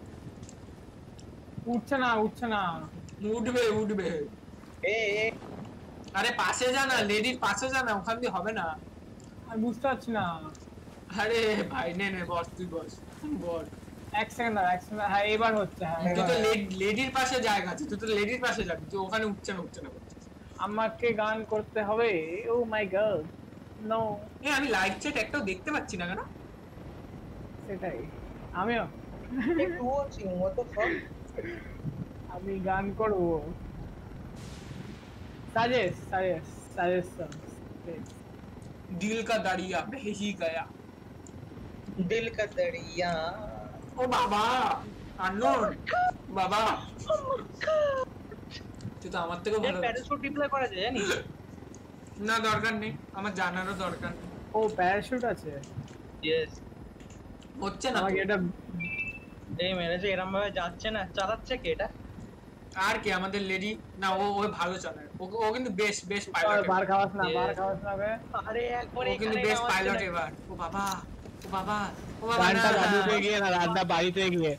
উঠছে না উঠবে এ আরে পাশে যা না লেডির পাশে যা না ওখান দিয়ে হবে না আমি বুঝতে পারছি না আরে ভাই নে বস তুই বস এক সেকেন্ড হ্যাঁ এবার হচ্ছে হ্যাঁ তুই তো এবার। লেডির পাশে জায়গা আছে তুই তো লেডির পাশে যাবি তুই ওখানে উঠছে না করছিস আমাকে গান করতে হবে ও মাই গড নো আমি লাইভ চ্যাট একটাও দেখতে পাচ্ছি না কেন সেটাই আমিও একটু ওয়াচিং what the fuck আমি গান করব সাজেশন दिल का दरिया बह ही गया दिल का दरिया ও বাবা আননোন বাবা তুই তো আমার থেকে এর ভালো প্যারাশুট ডিপ্লয় করা যায় জানিস না দরকার নেই আমার জানারও দরকার নেই ও প্যারাশুট আছে ইয়েস হচ্ছে না আমাকে এটা এই মেরেছে এরকম ভাবে যাচ্ছে না চালাচ্ছে কে এটা আর কি আমাদের লেডি না ও ভালো চালায় ও কিন্তু বেশ পাইলট বার খাওয়াস না বে আরে একবার ও কিন্তু বেশ পাইলট এবার ও বাবা গানটা না, না। রাজুতে গিয়ে না রান্না বাড়িতে গিয়ে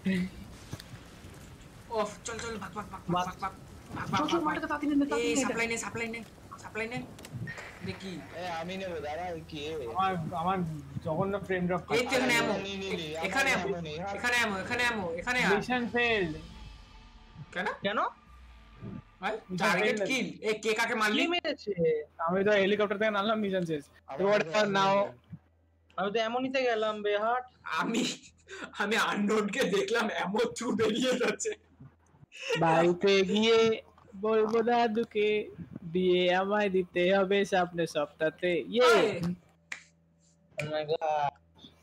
ওফ চল ভাগ চল, মাটিতে তাতি নে, তাতি এই নে। সাপ্লাই নে দেখি আমি নেবো দাঁড়া কি আমার জঘন্য ফ্রেম ড্রপ এই তো এখানে আমো নিলি, এখানে আমার আমো নেই, এখানে মিশন ফেলড কেন কেন ভাই টার্গেট কিল এই কে কাকে মারলি কি মেরেছে আমি তো হেলিকপ্টার থেকে নামলাম মিশন শেষ আমার এবার নাও আমি তো এমনইতে গেলাম বেহাট আমি আননোনকে দেখলাম এমন থ্রু বেরিয়ে যাচ্ছে বাড়িতে গিয়ে বলবো দাদুকে বিয়ে আমায় দিতে হবে সামনে সপ্তাহে ইয়ে ও মাই গড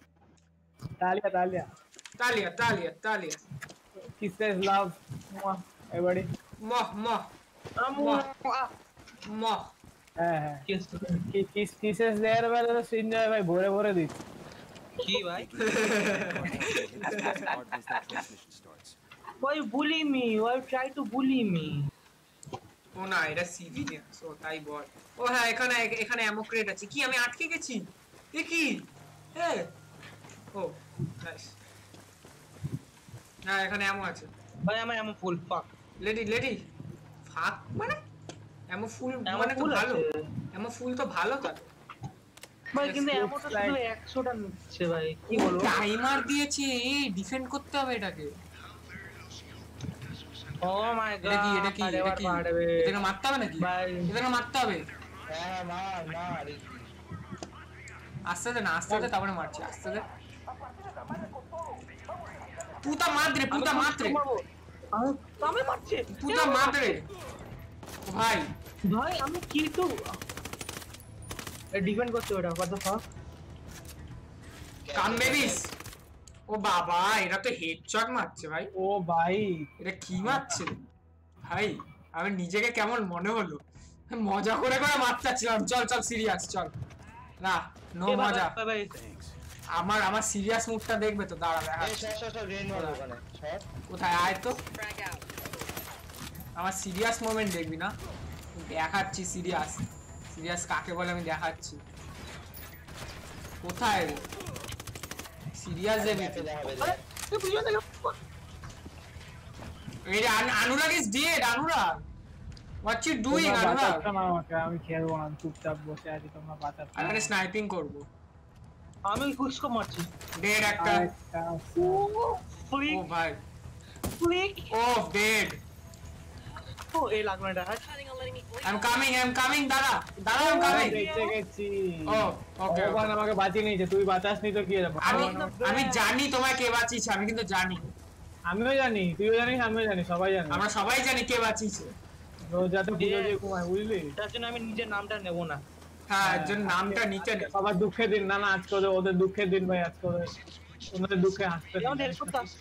তালিয়া kisses love everybody মহ হ্যাঁ kisses দেওয়ার বেলা তো সিন যায় ভাই ভরে দিচ্ছি কি ভাই As hard as that transmission starts. why you bully me why you try to bully me ও না এটা সিভিলিয়ান সো তাই বল ও হ্যাঁ এখানে অ্যামো ক্রেট আছে কি আমি আটকে গেছি এ কি ও নাইস হ্যাঁ এখানে অ্যামো আছে ভাই আমার এমন ফুল ফাক লেডি ফাক মানে অ্যামো ফুল এমন মানে তো ফুল ভালো আছে অ্যামো ফুল তো ভালো তাহলে ভাই কিন্তু Yes, এমনটা like- শুধু 100টা নিচ্ছে ভাই কি বলবো টাইমার দিয়েছে ডিফেন্ড করতে হবে এটাকে ও মাই গড এটা কি এটাকে মারতে হবে নাকি ভাই এটাকে মারতে হবে হ্যাঁ মার আস্তে দে তারপরে মারছি আস্তে দে পুতা মাদ্রে আমি মারছি পুতা মাদ্রে ও ভাই ভাই আমি কি তো ডিফেন্ড করতে ওটা কত ফাক কাম বেবিস ও বাবা এরা তো হেডশট মারছে ভাই ও ভাই এটা কি মারছে ভাই আমি নিজেকে কেমন মনে হলো মজা করে মারতেছিলাম চল সিরিয়াস চল না নো মজা ভাই ভাই আমার সিরিয়াস মুডটা দেখবে তো দাঁড়া দেখা এই শট রেন মার ওখানে শট কোথায় আয় তো আমার সিরিয়াস মোমেন্ট দেখবি না দেখাচ্ছি সিরিয়াস কাকে বলে আমি দেখাচ্ছি কোথায় সিরিয়াস দেবি তো এই Anurag is dead Anurag what you doing Anurag আমি খেলবো না চুপচাপ বসে আছি তোমরা বাঁচাচ্ছো আমি স্নাইপিং করব আমি কুসকো মারছি ডেড একটা ও ফ্লিক ভাই ফ্লিক ও ডেড ও এই লাগলো এটা হাট I'm coming দাদা I'm coming বেঁচে গেছি ও ওকে ভগবান আমাকে বাঁচিয়ে নিয়েছে তুই বাঁচাসনি তো কি হলো আমি জানি তোমায় কে বাঁচিয়েছে আমি কিন্তু জানি আমিও জানি তুইও জানিস আমিও জানি সবাই জানি আমরা সবাই জানি কে বাঁচিয়েছে রোজ রাতে পুজো দিয়ে ঘুমায় বুঝলি তার জন্য আমি নিজের নামটা নেব না হ্যাঁ একজন নামটা নিচে নে সবার দুঃখের দিন না আজকে ওদের দুঃখের দিন ভাই আজকে ওদের দুঃখে হাসতে আমাদের হেল্প করতে আসছে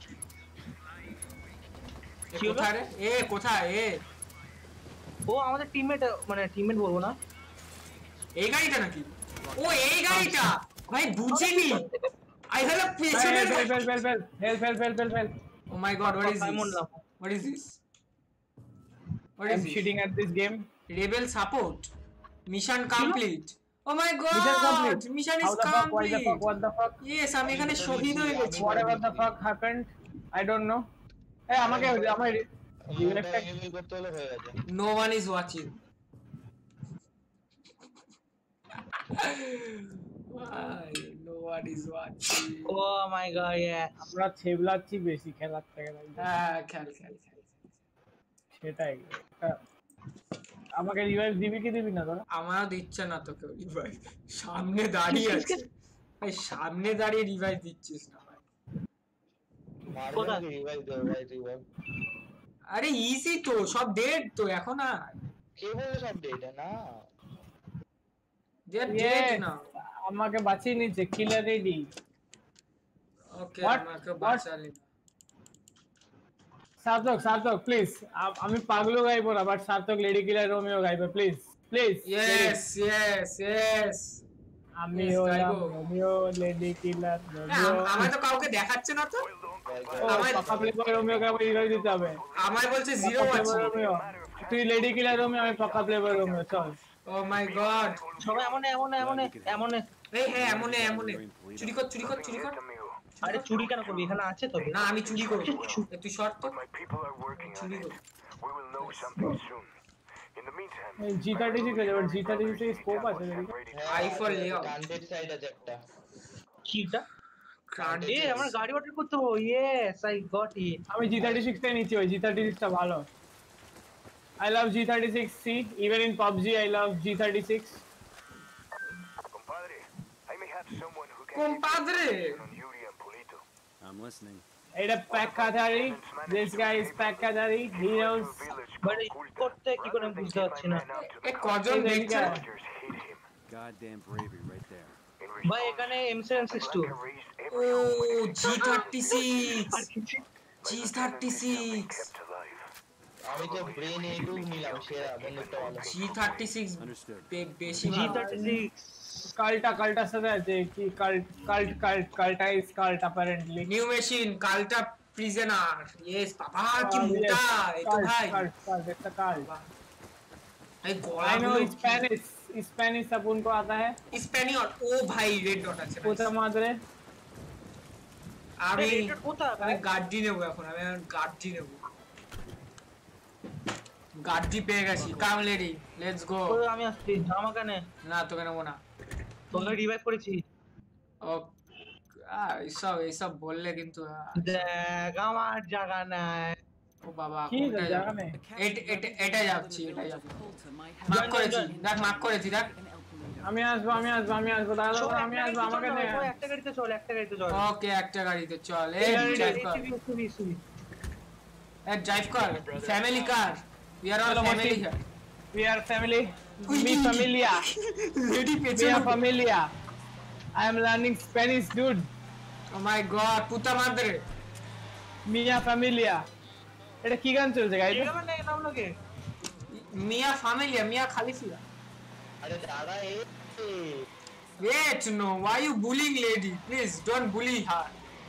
কোথায় রে কোথায় ও আমাদের টিমমেট মানে টিমমেট বলবো না এই গাড়িটা নাকি ও এই গাড়িটা ভাই বুঝিনি আই হ্যাভ আ পেছনে fail oh my god what is this I'm cheating at this game rebel support mission complete oh my god mission is complete what the fuck yes আমি এখানে শহীদ হয়ে গেছি whatever the fuck happened I don't know এই আমাকে আমার রিভাইভ করতে হলে হয়ে গেছে no one is watching why no one is watching oh my god আমরা ছেবলাচ্ছি বেশি খেলার থেকে হ্যাঁ খেল সেটাই আমাকে রিভাইভ দিবি কি দিবি না তোরা আমারও দিচ্ছে না তোকে রিভাইভ সামনে দাঁড়িয়ে আছে ভাই সামনে দাঁড়িয়ে রিভাইভ দিচ্ছিস না ভাই মারবে রিভাইভ দে ভাই রিভাইভ আরে ইজি তো সব ডেড তো এখন আর কে বলে সব ডেড না দে ডেড না আমাকে বাঁচিয়ে নিচ্ছে কিলার রেডি ওকে What? আমাকে বাঁচালি সার্থক প্লিজ আমি পাগলো গাইবো না but Sarthak lady killer Romeo গাইবে প্লিজ yes আমি Yes, গাইবো। রোমিও লেডি কিলার রোমিও আমার তো কাউকে দেখাচ্ছে না তো আমায় পাকা প্লে করে রোমিও গাইবো রিভাইভ দিতে হবে আমার বলছে জিরো আছে রোমিও তুই লেডি কিলার রোমিও আমি পাকা প্লে করে রোমিও চল ও মাই গড সবাই এমন এই হ্যাঁ এমনে চুরি কর আরে চুরি কেন করবি এখানে আছে তো না আমি চুরি করব তুই শর্ট তো My people are working on চুরি it. কর We will know something soon. In the meantime, G36 আছে বাট G36 এর স্কোপ আছে get দেখি ready. আই ফর লিও কান্টেড সাইড আছে একটা কিটা ক্রান্ড এ আমরা গাড়ি অর্ডার করতে হবে ইয়েস আই গট ইট আমি G36 টাই নিচ্ছি ওই G36 টা ভালো I love G36C even in PUBG I love G36 Compadre, I may have someone who can compadre on Yuri and Polito. I'm listening. এটা প্যাকাদারি this guy is প্যাকাদারি he knows Village বাট করতে কি করে আমি বুঝতে পারছি না এ কজন দেখছে villagers hate him. Goddamn bravery right there. In ভাই এখানে M762 raised ও G36 আর কিছু G36 kept alive. আমি তো ব্রেন এটু নিলাম সেরা বন্ধুটা ভালো G36 Understood. বেশি ভালো। G36 কাল্টার সাথে আছে কি কাল্টা is cult apparently new machine কালটা প্রিজনার ইয়েস বাবা কি মোটা এই তো ভাই cult একটা cult এই I know গলা Spanish सब उनको आता है স্প্যানিয়ল ও ভাই রেড ডট আছে পুতা মাদরে আমি এটা কোথায় আমি গার্ডি নেব এখন আমি গার্ডি নেব গার্ডি পেয়ে গেছি কাম লেডি লেটস গো ওই আমি আসছি আমাকে নে না তোকে নেবো না তোকে রিভাইভ করেছি ও এইসব বললে কিন্তু দেখ আমার জায়গা নাই ও বাবা কি কোনটা জায়গা যাবো? নেই এটা যাচ্ছি মার্ক করেছি দেখ আমি আসবো দাদা আমি আসবো আমাকে নে একটা গাড়িতে চল ওকে একটা গাড়িতে চল এই ড্রাইভ কর family car we are all চলো, ফ্যামিলি বসি। Here we are family mi familia ready mi পেছনে familia I am learning Spanish dude oh my god পুতা মাদরে mia familia এটা কি গান চলছে গাইতে মিয়া ফ্যামিলিয়া মিয়া খালিফিয়া আরে দাদা এই wait no why you bullying lady please don't bully her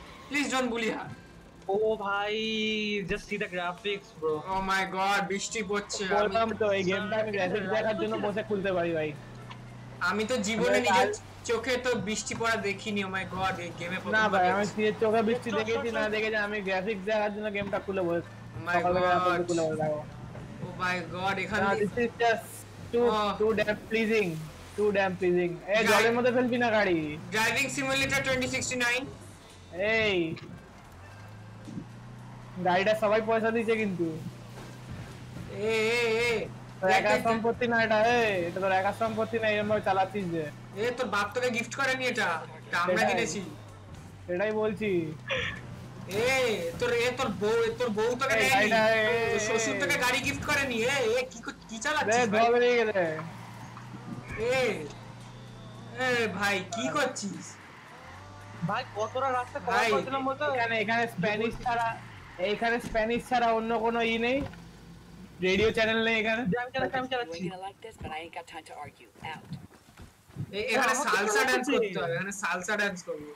ও ভাই just see the graphics bro oh my god বৃষ্টি পড়ছে বললাম তো এই গেমটা আমি গ্রাফিক্স দেখার জন্য বসে খুলতে পারি ভাই আমি তো জীবনে নিজের চোখে তো বৃষ্টি পড়া দেখিনি ও মাই গড এই গেমে না ভাই আমি নিজের চোখে বৃষ্টি দেখেছি না দেখেছি আমি গ্রাফিক্স দেখার জন্য গেমটা খুলে বসে মাই সকালবেলা গড খুলে বসে থাকবো ও মাই গড এখানে this is just too damn pleasing এই Guy- জলের মধ্যে ফেলবি না গাড়ি ড্রাইভিং সিমুলেটর 2069 এই গাড়িটা সবাই পয়সা দিচ্ছে কিন্তু তোর একা সম্পত্তি না এটা, এটা তোর একা সম্পত্তি না, এরকম ভাবে চালাচ্ছিস যে। তোর বাপ তোকে গিফট করেনি এটা, আমরা কিনেছি। এটাই বলছি। তোর বউ তোকে দেয়নি, শ্বশুর তোকে গাড়ি গিফট করেনি। কি চালাচ্ছিস ভাই, কি করছিস ভাই? কতটা রাস্তা কভার করছিলাম বলতো। এখানে স্প্যানিশ ছাড়া অন্য কোনো নেই, রেডিও চ্যানেল নেই এখানে। আমি চালাচ্ছি। এখানে সালসা ডান্স করতে হবে, এখানে সালসা ডান্স করব।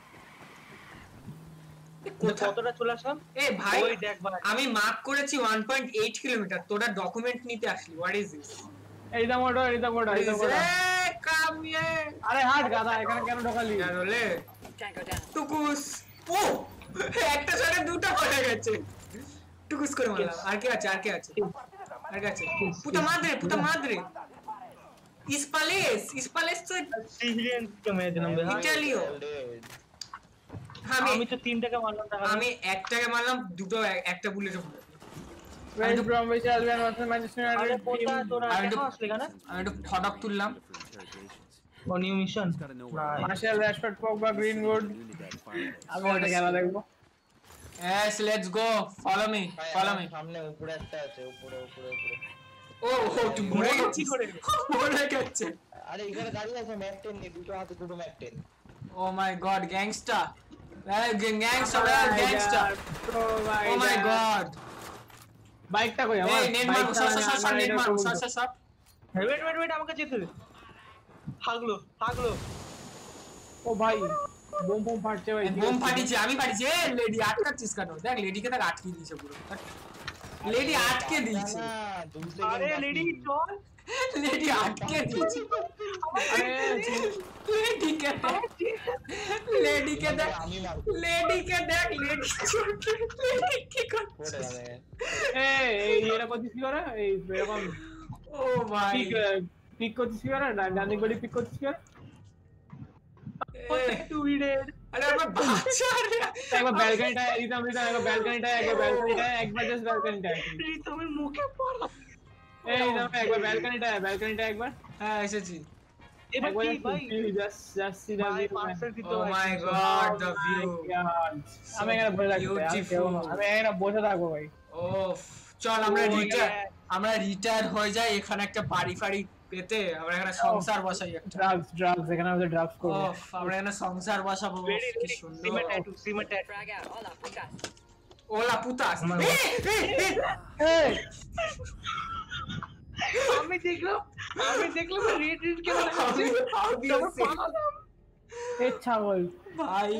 কতটা চলে আসলাম? ভাই ওই দেখ ভাই, আমি মার্ক করেছি 1.8 কিলোমিটার, তোরা ডকুমেন্ট নিতে আসলি। What is this? এইটা মোটো কাম ইয়ে। আরে হাট গাধা, এখানে কেন ঢোকালি? আরে টুকুস। একটা সাথে দুটো পড়ে গেছে, টুকুস করে মারলাম। আর কে আছে? পুতা মাদ্রে ইসপালেস তো সিরিয়ান কমে দিলাম ভাই। ইটালিও। আমি তো 3 টাকা মারলাম। আমি 1 টাকা মারলাম, দুটো একটা বুলেটে ফুটে। আমি একটু ফটক তুললাম। New mission Martial Rashford, Pogba, Greenwood. আমি এটা খেলা দেখবো। Yes, let's go. Follow me. সামনে উপরে একটা আছে, উপরে। তুই মরে গেছিস? মরে গেছে। আরে এখানে গাড়ি আছে, ম্যাক 10 নেই, দুটো হাতে দুটো MAC 10। Oh my god, gangster. Gangster. Oh my god. বাইকটা কই আমার? নেট মারো, শট। ওয়েট আমাকে যেতে দে। হাগলো। ও ভাই, বোম ফাটছে ভাই। বোম ফাটিছে, আমি ফাটিছে। লেডি আটকাচ্ছিস কেন? দেখ লেডিকে দেখ আটকে দিয়েছে পুরো। লেডি আটকে দিয়েছে। আরে লেডি চল। লেডি আটকে দিয়েছে। আরে লেডিকে দেখ। লেডি কি করছে? এরা করছিস কি করে? এই এরকম। ও ভাই, পিক করছিস কি করে? গান্ধী বডি পিক করছিস কি করে? আরে আমার বাচ্চা রে। একবার ব্যালকনিটা একবার ব্যালকনিটা একবার জাস্ট ব্যালকনিটা। রিতমের মুখে পড়া। একবার ব্যালকনিটা একবার। হ্যাঁ এসেছি। এবার কি ভাই? Just see the view. Oh my god, the view. আমি এখানে বসে থাকবো ভাই। চল আমরা রিটায়ার হয়ে যাই, এখানে একটা বাড়ি ফাড়ি পেতে আমরা এখানে সংসার বসাই। একটা ড্রাগস এখানে আমরা ড্রাগস করব। আমরা এখানে সংসার বসাবো। কি সুন্দর। সিমেন্ট। ওলা পুতাস। আমি দেখলাম রেড কে ছাগল ভাই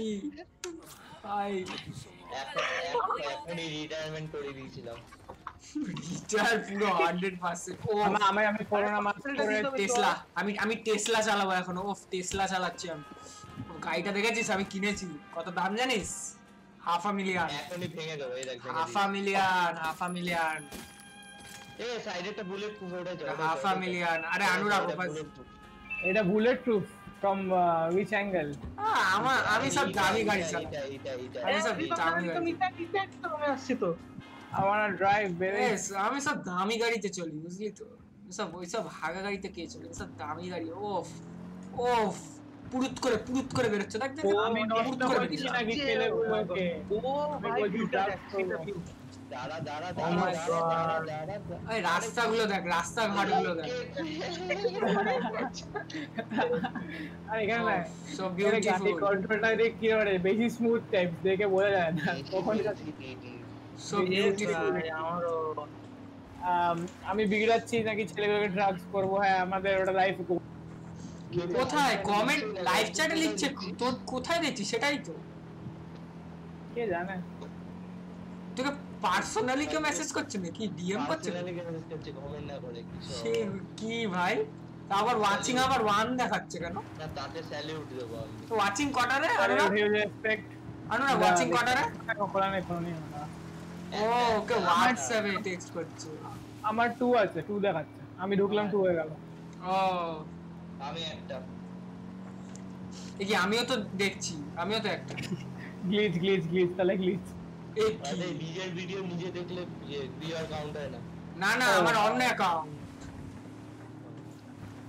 এখনই রিটায়ারমেন্ট করে দিয়েছিলাম। রিটায়ার পুরো 100%। আমি করোনা মাস করে টেসলা, আমি টেসলা চালাবো এখন। টেসলা চালাচ্ছি আমি। গাড়িটা দেখেছিস আমি কিনেছি, কত দাম জানিস? $500,000। এখনই ভেঙে দেবো, এই দেখ $500,000। সাইডে একটা বুলেট প্রুফ, ওটা জলে $500,000। আরে অনুরাগ এটা bullet proof from which angle? আমি সব দামি গাড়ি চালাই। আমি সব দামি গাড়ি। আসছে তো। I wanna drive baby. আমি সব দামি গাড়িতে চলি, বুঝলি তো? ওইসব হাগা গাড়িতে কে চলে? সব দামি গাড়ি। পুরুত করে বেরোচ্ছে। দেখ আমি নষ্ট করে দিছি নাকি ছেলেগুলোকে? ভাই ভিউটা দাঁড়া। রাস্তাগুলো দেখ, রাস্তাঘাটগুলো দেখ। আর এখানে না সব গাড়ি বিউটিফুল। কন্ট্রোলটা দেখ কি করে, বেশি স্মুথ টাইপ দেখে বোঝা যায় না কখন। সব বিউটিফুল। আমি বিগড়াচ্ছি নাকি ছেলেগুলোকে ড্রাগস করবো? হ্যাঁ, আমাদের ওটা লাইফ। কোথায় কমেন্ট লাইভ চ্যাটে লিখছে? তোর কোথায় দেখছিস সেটাই তো কে জানে। তোকে পার্সোনালি কেউ মেসেজ করছে নাকি ডিএম করছে? কমেন্ট না করে কিছু। সে কি ভাই, আবার ওয়াচিং আবার 1 দেখাচ্ছে কেন? না তাতে স্যালিউট দেবো আমি। তো ওয়াচিং কটারে? অনুরা ওয়াচিং কটারে? ওকে হোয়াটসঅ্যাপে টেক্সট করছে। আমার 2 আছে, 2 দেখাচ্ছে। আমি ঢুকলাম 2 হয়ে গেল। আমি একটা। এই আমিও তো দেখছি, আমিও তো একটা। গ্লিচ তাহলে গ্লিচ। এই নিজের ভিডিও নিজে দেখলে ভিউয়ার কাউন্ট হয় না। না আমার অন্য অ্যাকাউন্ট।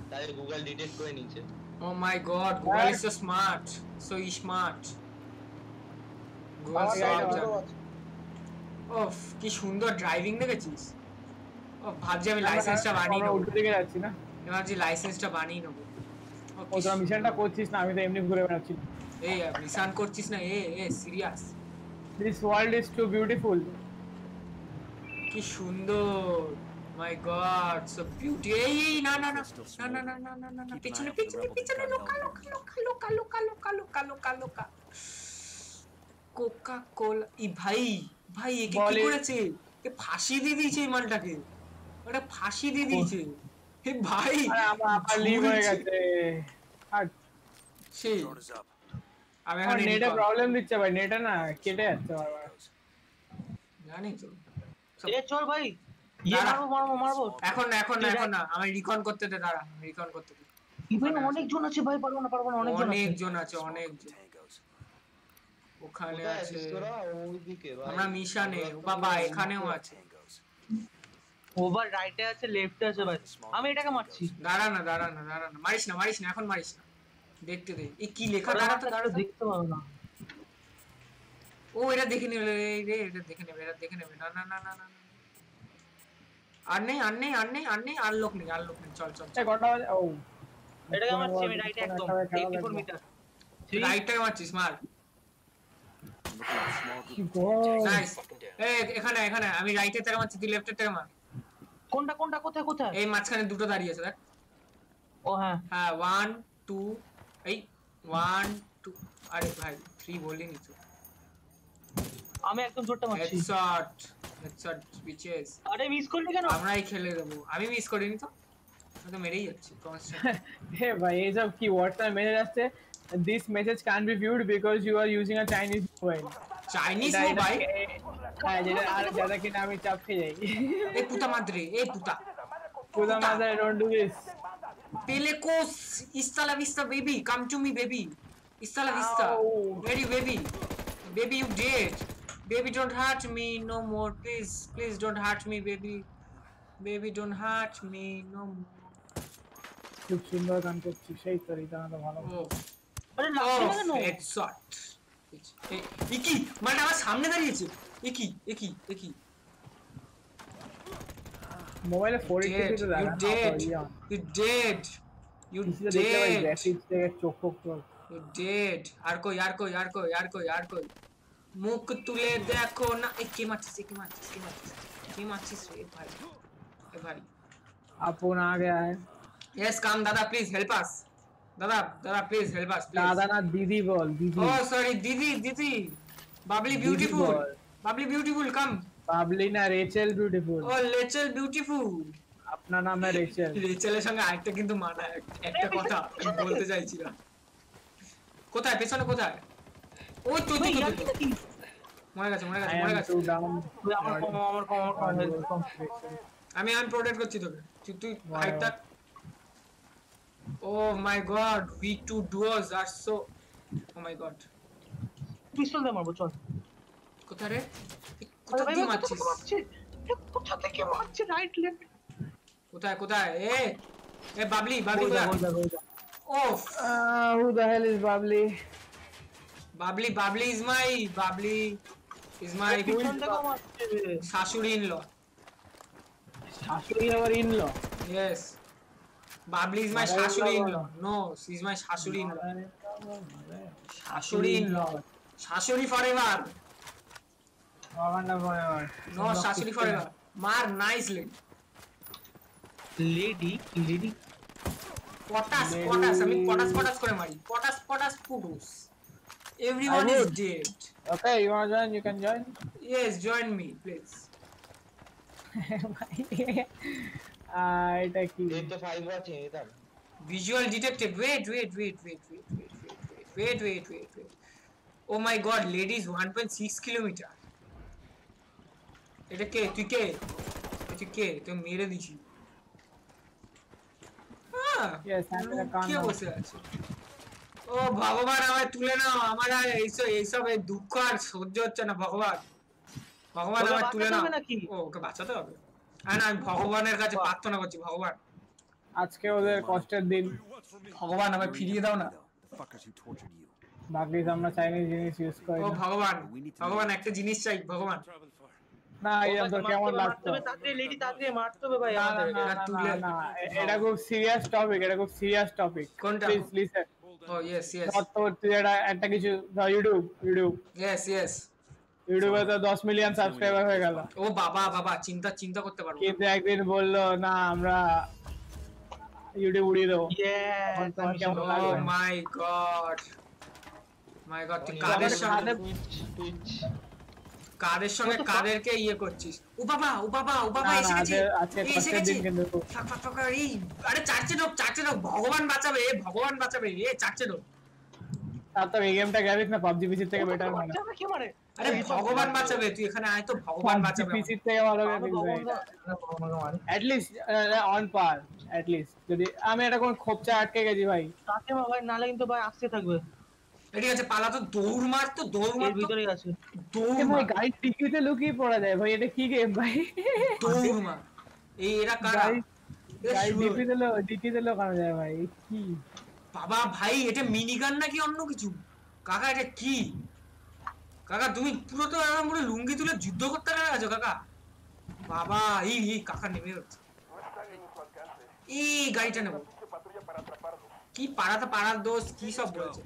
তাই গুগল ডিটেক্ট করে নিচ্ছে। Oh my god, Google is so smart. So smart. Google আমার so গাড়িটা জানে। ওফ কি সুন্দর ড্রাইভিং দেখেছিস? ও ভাবছি আমি লাইসেন্সটা বানিয়ে আমরা নেবো। উল্টো দিকে যাচ্ছি না। আমি ভাবছি লাইসেন্সটা বানিয়ে নেবো। ও ও তোরা মিশনটা করছিস না, আমি তো এমনি ঘুরে বেড়াচ্ছি। এই মিশন করছিস না? Serious? This world is too beautiful. কি সুন্দর, মাই গড, সো বিউটি। এই না না না না না না না না না না পিছনে পিছনে পিছনে লোকা লোকা লোকা লোকা লোকা লোকা লোকা লোকা লোকা কোকা কোলা। ই ভাই ভাই এ কি করেছে? এ ফাঁসি দিয়ে দিয়েছে এই মালটাকে, ওটা ফাঁসি দিয়ে দিয়েছে। হে ভাই আরে আমার লিভ হয়ে গেছে। আর সেই Drone is up. আমি আমার এখন নেটে প্রবলেম দিচ্ছে ভাই, নেটে না কেটে যাচ্ছে বারবার। জানি তো। এ চল ভাই, ইয়ে দাঁড়া। মারবো। এখন না এখন না এখন না, আমি রিকন করতে দে, দাঁড়া রিকন করতে দে। ইভেন অনেকজন আছে ভাই, পারবো না অনেকজন আছে। অনেকজন আছে, অনেকজন Tangos. ওখানে কোথায় আছে। আছিস তোরা? ওইদিকে ভাই। আমরা মিশনে, ও বাবা এখানেও আছে। Tangos. ওভার রাইটে আছে, লেফটে আছে ভাই। আমি এটাকে মারছি। দাঁড়া না দাঁড়া না দাঁড়া না, মারিস না মারিস না, এখন মারিস না, দেখতে দে। এই কি লেখা? দাঁড়া তো দাঁড়া তো। দেখতে পাবো না। ও এটা দেখে নেবে, এই রে এটা দেখে নেবে, এটা দেখে নেবে। না না না না না না। আর নেই আর নেই আর নেই আর নেই, আর লোক নেই আর লোক নেই। চল চল এই ঘন্টা বাজে। ও এটাকে মারছি আমি রাইটে একদম 84 মিটার। রাইট টাকে মারছিস, মার। Looking at a small কি group. গো। নাইস। এই এখানে এখানে আমি রাইটে থেকে মারছি, তুই লেফটে থেকে মার। কোনটা কোথায়? এই মাঝখানে দুটো দাঁড়িয়ে আছে দেখ। ও হ্যাঁ, হ্যাঁ 1 2 এই 1 2। আরে ভাই 3 বলিনি তো। আমি একদম জোরটা মারছি। Headshot headshot bitches. আরে মিস করলি কেন? আমরাই খেলে দেবো। আমি মিস করিনি তো, আমি তো মেরেই যাচ্ছি কনস্ট্যান্ট। হে ভাই এইসব কি হোয়াটসঅ্যাপ মেসেজ আসছে? This message can't be viewed because you are using a Chinese mobile. Chinese এটা- মোবাইল? হ্যাঁ যেটা আর যারা কিনা আমি চাপ খেয়ে যাই। এই পুতা মাদ্রে, এই পুতা Puta mother, I don't do this. পেলেকোস ইস্তালা ভিস্তা baby, come to me baby, ইস্তালা ভিস্তা Ow. Very baby, baby you dead, baby don't hurt me no more, please please don't hurt me baby, baby don't hurt me no more. খুব সুন্দর গান করছিস, সেই তোর এই গানটা ভালো। ও আরে লাগছে না কেন? হেডশট। এই কি মানে আমার সামনে দাঁড়িয়েছে? এ কি মোবাইলে 480 dead, তো you দেখা dead, you dead, you কিছু দেখতে পাই dead, গ্রাফিক্স থেকে চোখ তো you dead। আর কই আর কই আর কই আর কই আর কই, মুখ তুলে দেখো না। এই কে মারছিস? কে মারছিস? কে মারছিস? কে মারছিস রে ভাই? এ ভাই আপন आ गया है। yes কাম দাদা, প্লিজ হেল্প আস। দাদা প্লিজ হেল্প আস প্লিজ। দাদা না দিদি বল, দিদি। ও সরি দিদি Babli beautiful, Babli beautiful come. Babli না রেচেল বিউটিফুল। ও লেচেল বিউটিফুল। আপনার নাম है রেচেল। রেচেলের সঙ্গে আরেকটা কিন্তু মানা, একটা কথা আমি বলতে চাইছিলাম। কোথায় পেছনে কোথায়? ওই তো ভাই, তো ইয়ার কি? মরে গেছে I am too down. আমার কম। আমি প্রোটেক্ট করছি তোকে, তুই হাইট থাক। Oh my god, we two duos are so, oh my god। পিস্তল দিয়ে মারবো চল। কোথায় রে? কোথা দিয়ে মারছিস? কোথা থেকে মারছে? Right left. কোথায় এ বাবলি কোথায়? ওফ Who the hell is Babli? Babli is my পিছন থেকে মারছে। শাশুড়ি ইন ল। শাশুড়ি আবার in law. Yes, Babli is my শাশুড়ি in law. No, she is my শাশুড়ি in law. শাশুড়ি in law. শাশুড়ি forever. বাগানটা forever. No, শাশুড়ি forever. মার নাইসলি। লেডি পটাস আমি পটাস করে মারি। পটাস Putus. Everyone I is would. dead. Okay, you wanna join? You can join. Yes, join me please. এটা কি? এই তো 5 আছে এটা। Visual detected. Wait. Oh my god, ladies 1.6 kilometer. এটা কে? তুই কে? তুই মেরে দিছি। Yes, I'm in a K car. বসে আছে? ও ভগবান আমায় তুলে নাও, আমার আর এইসব এই দুঃখ আর সহ্য হচ্ছে না। ভগবান আমায় তুলে নাও। বাঁচাতে হবে নাকি? ও ওকে বাঁচাতে হবে? আর না, আমি ভগবানের কাছে প্রার্থনা করছি, ভগবান আজকে ওদের কষ্টের দিন। ভগবান আমায় ফিরিয়ে দাও না। The fuckers who tortured you. ভাগ্যিস আমরা চাইনিজ জিনিস ইউজ করি ও না। ভগবান, ভগবান একটা জিনিস চাই ভগবান। না এরকম তো কেমন লাগতো? তাড়াতাড়ি লেডি তাড়াতাড়ি মারতে হবে ভাই না না আমাদের। না না না এটা খুব সিরিয়াস টপিক, এটা খুব সিরিয়াস টপিক। কোনটা? Please listen. Oh yes yes তুই একটা কিছু ইউটিউব ইয়েস ইয়েস। ইউটিউবে তো 10 মিলিয়ন সাবস্ক্রাইবার হয়ে গেল, ও বাবা বাবা, চিন্তা করতে পারবো। কিন্তু একদিন বললো না আমরা ইউটিউব উড়িয়ে দেবো। Yes, তোমার কেমন ও লাগবে? মাই গড, মাই গড, তুই কাদের সঙ্গে কাদেরকে ইয়ে করছিস? ও বাবা এসে গেছে। আজকে এসে কষ্টের গেছে। দিন কিন্তু খুব। ফাক, এই আরে চার্চে ঢোক, ভগবান বাঁচাবে এ চার্চে ঢোক। তার তো এই গেমটা গ্রাফিক্স না পাবজি পিসি থেকে বেটার মানে। কে মারে? আরে ভগবান বাঁচাবে, তুই এখানে আয় তো, ভগবান বাঁচাবে। পিসি থেকে ভালো গ্রাফিক্স ভাই। at least on par, at least যদি আমি এটা কোন খোপচা আটকে গেছি ভাই। কাকে ভাই নালে কিন্তু ভাই আসতে থাকবে। ঠিক আছে, পালা তো, দৌড় মার এর তো, ভিতরেই আছে। দৌড় ভাই মার, গাড়ি টিকিতে লুকিয়ে পড়া যায় ভাই, এটা কি গেম ভাই? দৌড় মার। এই এরা কারা? গাড়ি ডিকিতে লুকানো যায় ভাই, কি বাবা ভাই, এটা মিনিগান নাকি অন্য কিছু? কাকা এটা কি? কাকা তুমি পুরো তো একদম পুরো লুঙ্গি তুলে যুদ্ধ করতে গেছো কাকা। বাবা এই কাকা নেমে যাচ্ছে। এই গাড়িটা নেবো। কি পাড়ার দোষ কি সব বলছে?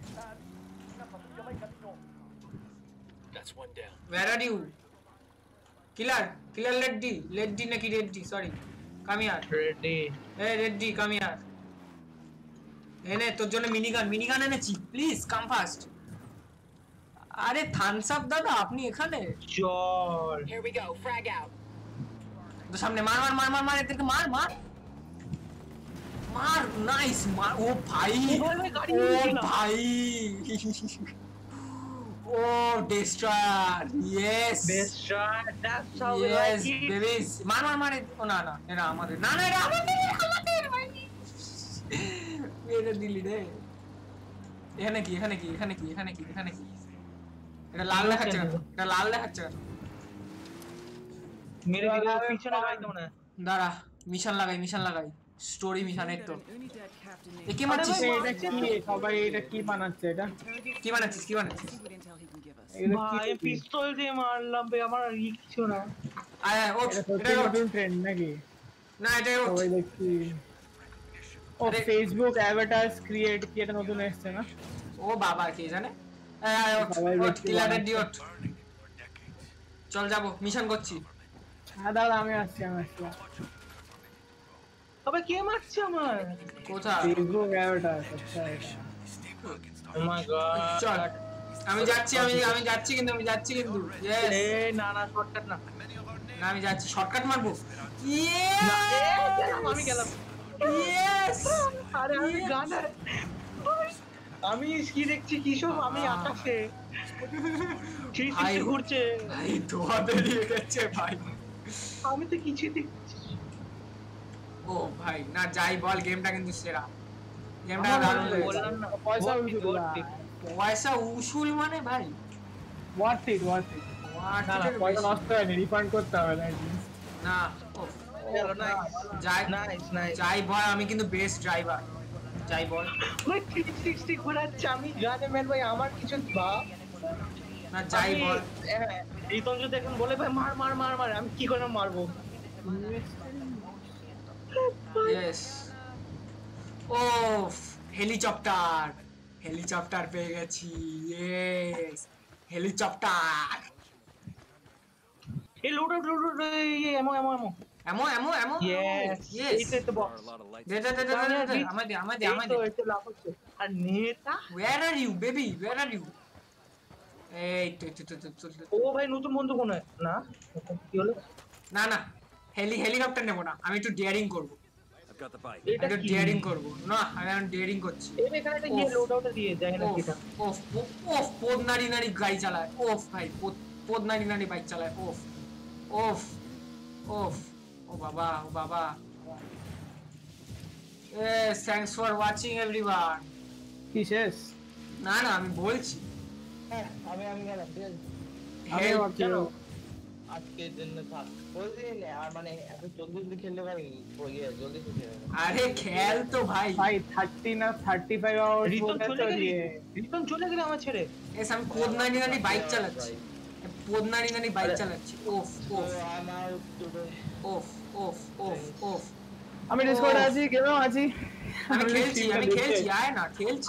Where are you? Killer Leddy নাকি Reddy, sorry, come here. Reddy. Hey Reddy, come here. এনে তোর জন্য মিনিগান এনেছি, প্লিজ কাম ফাস্ট। আরে থামস আপ দাদা, আপনি এখানে? চল। Here we go, frag out. তো সামনে মার এদেরকে মার নাইস মার। ও ভাই, ও ভাই, ও destroyer, yes Destroy, that's how we yes like it. Babies. মার ও না এটা আমাদের, না এটা আমাদের ভাই। মেরে দিলি রে। এখানে কি এটা লাল দেখাচ্ছে কেন? মেরে দিলে পিছনে গাড়ি তো না। দাঁড়া, মিশন লাগাই, স্টোরি মিশন। এই তো Unidad Captain কি মারছিস? এটা কি সবাই এটা কি বানাচ্ছে? এটা কি বানাচ্ছিস? See what intel he can give us. এটা ভাই কি? পিস্তল দিয়ে মারলাম বে, আমার কিছু না। আয় ও এটা সত্যি এটা নতুন ট্রেন্ড নাকি? না এটা সবাই দেখছি ও আরে- ফেসবুক অ্যাভাটারস ক্রিয়েট কি এটা নতুন এসেছে না? ও বাবা কে জানে। সবাই দেখছি কিলারের বানাচ্ছে। ডিওট, চল যাবো, মিশন করছি। হ্যাঁ দাদা আমি আসছি। তবে কে মারছে আমার? কোথায়? ফেসবুক অ্যাভাটারস, আচ্ছা এটা। Oh my god. চল আমি যাচ্ছি কিন্তু ইয়েস। এ না শর্টকাট না। না আমি যাচ্ছি, শর্টকাট মারবো। না, আমি গেলাম। ইয়েস। আরে আমি গানে আমি কি দেখছি কি সব, আমি আকাশে ভাই, ঘুরছে। ভাই ধোয়া বেরিয়ে গেছে ভাই। আমি তো কিছু দেখছি। ও ভাই না, যাই বল, গেমটা কিন্তু সেরা, গেমটা দারুণ লেগেছে। বললাম না পয়সা worth it, Usul worth it। পয়সা উসুল মানে ভাই, ওয়ার্থ ইট। না না পয়সা নষ্ট হয়নি, রিফান্ড করতে হবে না। না ও চলো, nice, যাই nice, nice। যাই বল, আমি কিন্তু বেস্ট ড্রাইভার, যাই বল। ভাই 360 ঘোরাচ্ছে, আমি গানে ম্যান ভাই, আমার কিছু ভাব না যাই বল। এই তো যদি এখন বলে ভাই মার, আমি কি করে মারবো? ইয়েস। ও হেলিকপ্টার পেয়ে গেছি, ইয়েস হেলিকপ্টার। এই load ammo ammo yes yes. এইটাই তো There box. are a lot of lights. দে আমায় দে এই তো এটা লাভ হচ্ছে। আর নেতা Where are you baby, where are you? এই তো ও ভাই নতুন বন্ধু কোন না কি হলো? না হেলিকপ্টার নেবো না, আমি একটু ডেয়ারিং করবো, I've got the bike. এটা একটু কি? ডেয়ারিং করবো। না আমি ডেয়ারিং করছি। এই এখানে একটা গিয়ে লোড আউট দিয়ে যায় না কিটা। ওফ পোদ নাড়ি গাড়ি চালায়, ওফ ভাই পোদ নাড়ি বাইক চালায়, ওফ ও বাবা। Thanks for watching everyone. কি শেষ? না আমি বলছি আমি গেলাম ঠিক আছে। আমি ভাবছি আজকের জন্য থাক বলছিস মানে এত জলদি খেললে ভাই জলদি শেষ হয়ে যাবে আরে খেল তো ভাই भाई 30 ना 35 आवर्स রিতন बोलते চলে तो গেলি ये রিতন চলে গেলি আমার ছেড়ে এস আমি কোদনানি নানি বাইক চালাচ্ছি কোদনানি নানি বাইক চালাচ্ছি ওফ ওফ আমার টুডে ওফ ওফ ওফ ওফ আমি ডিসকর্ডে আছি কেন আছি আমি খেলছি আয় না খেলছি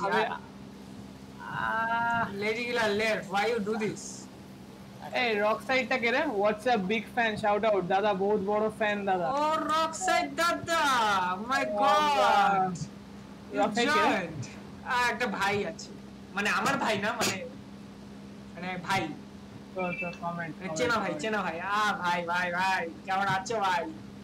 লেডি গিলা লেট why you do this এই রক সাইডটা কে রে WhatsApp big fan shout out দাদা বহুত বড় ফ্যান দাদা ও রক সাইড দাদা মাই গড রক সাইড কে রে? একটা ভাই আছে মানে আমার ভাই না মানে মানে ভাই তো কমেন্ট চেনা ভাই ভাই ভাই ভাই কেমন আছো ভাই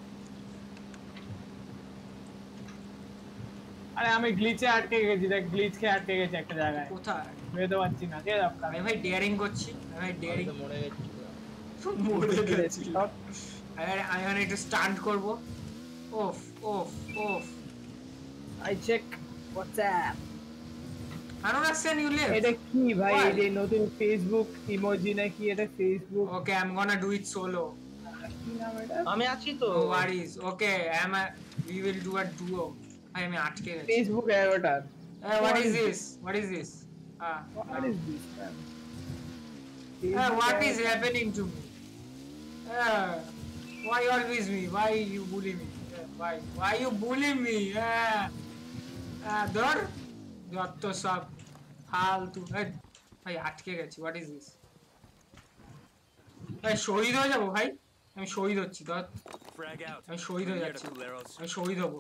আরে আমি গ্লিচে আটকে গেছি দেখ গ্লিচ খেয়ে আটকে গেছি একটা জায়গায় কোথায় বেরোতে পারছি না কে আপনার আমি ভাই ডেয়ারিং করছি আমি ডেয়ারিং মরে গেছি মরে গেছি আরে আমি মানে একটু স্টান্ট করব ওফ ওফ ওফ আই চেক হোয়াটসঅ্যাপ আনোরাক্সিয়ান ইউ লিভ এটা কি ভাই Why? এই যে নতুন ফেসবুক ইমোজি নাকি এটা Facebook okay I am gonna do it solo কি নাম এটা আমি আছি তো no worries okay we will do a duo আমি আটকে গেছি Facebook avatar what is this what is this man what is happening to me why always me why you bully me why you bully me ধর যত সব ফালতু ভাই আটকে গেছি what is this ভাই শহীদ হয়ে যাবো ভাই আমি শহীদ হচ্ছি ধর Frag out. আমি শহীদ হয়ে Here to যাচ্ছি Culeros. আমি শহীদ হব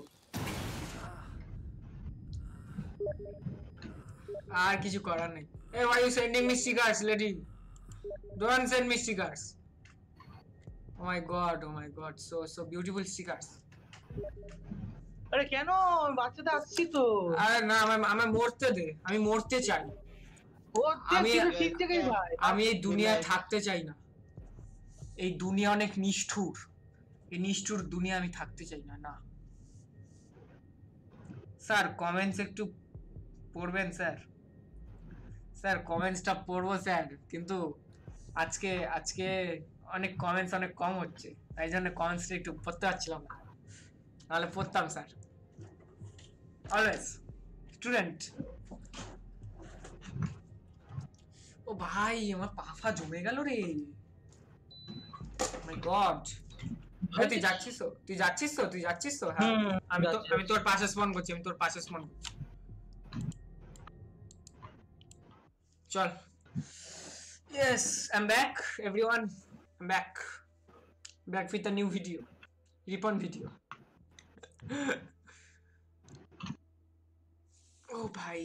আর কিছু করার নেই Hey, why you sending me stickers, lady? Don't send me stickers. Oh my god, so beautiful stickers. আরে কেন বাচ্চাটা আসছি তো আরে না আমি মরতে দে আমি মরতে চাই ও আমি- আমি ঠিক থেকেই ভাই আমি এই দুনিয়ায় থাকতে চাই না এই দুনিয়া অনেক নিষ্ঠুর এই নিষ্ঠুর দুনিয়া আমি থাকতে চাই না না স্যার কমেন্টস একটু পড়বেন স্যার কমেন্টসটা পড়বো স্যার কিন্তু আজকে অনেক কমেন্টস অনেক কম হচ্ছে তাই জন্য কমেন্টসটা একটু পড়তে পারছিলাম না নাহলে পড়তাম স্যার অলওয়েজ স্টুডেন্ট ও ভাই আমার পাফা জমে গেল রে মাই গড তুই যাচ্ছিস তো হ্যাঁ আমি তোর পাশে স্পন করছি চল yes I'm back everyone I'm back with a new video Ripon video ও ভাই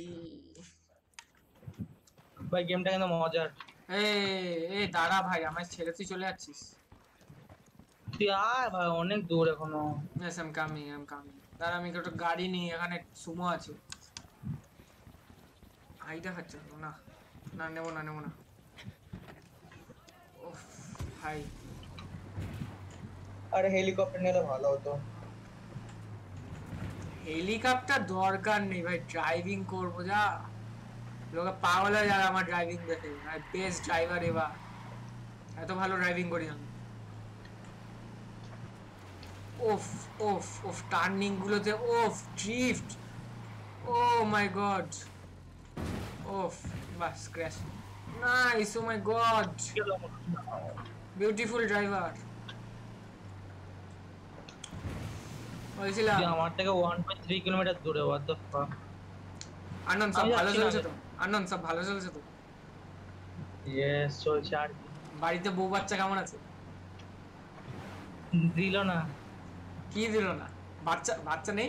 গেমটা কিন্তু মজার এই দাঁড়া ভাই আমার ছেড়ে তুই চলে যাচ্ছিস তুই আয় ভাই অনেক দূর এখনো yes I'm coming দাঁড়া আমি একটা গাড়ি নিয়ে এখানে সুমো আছে আই দেখাচ্ছে না নেবো না ওফ ভাই আরে হেলিকপ্টার নিলে ভালো হতো হেলিকপ্টার দরকার নেই ভাই ড্রাইভিং করবো যা লোকে পাগল হয়ে যাবে আমার ড্রাইভিং দেখে ভাই বেস্ট ড্রাইভার এবার এত ভালো ড্রাইভিং করি আমি ওফ টার্নিং গুলোতে drift oh my god bus crash nice oh my god beautiful driver বলছিলাম আমার থেকে 1.3 কিলোমিটার দূরে what the fuck আনন্দ সব ভালো চলছে তো ইয়েস চলছে আর কি। বাড়িতে বউ বাচ্চা কেমন আছে দিল না কি দিল না বাচ্চা নেই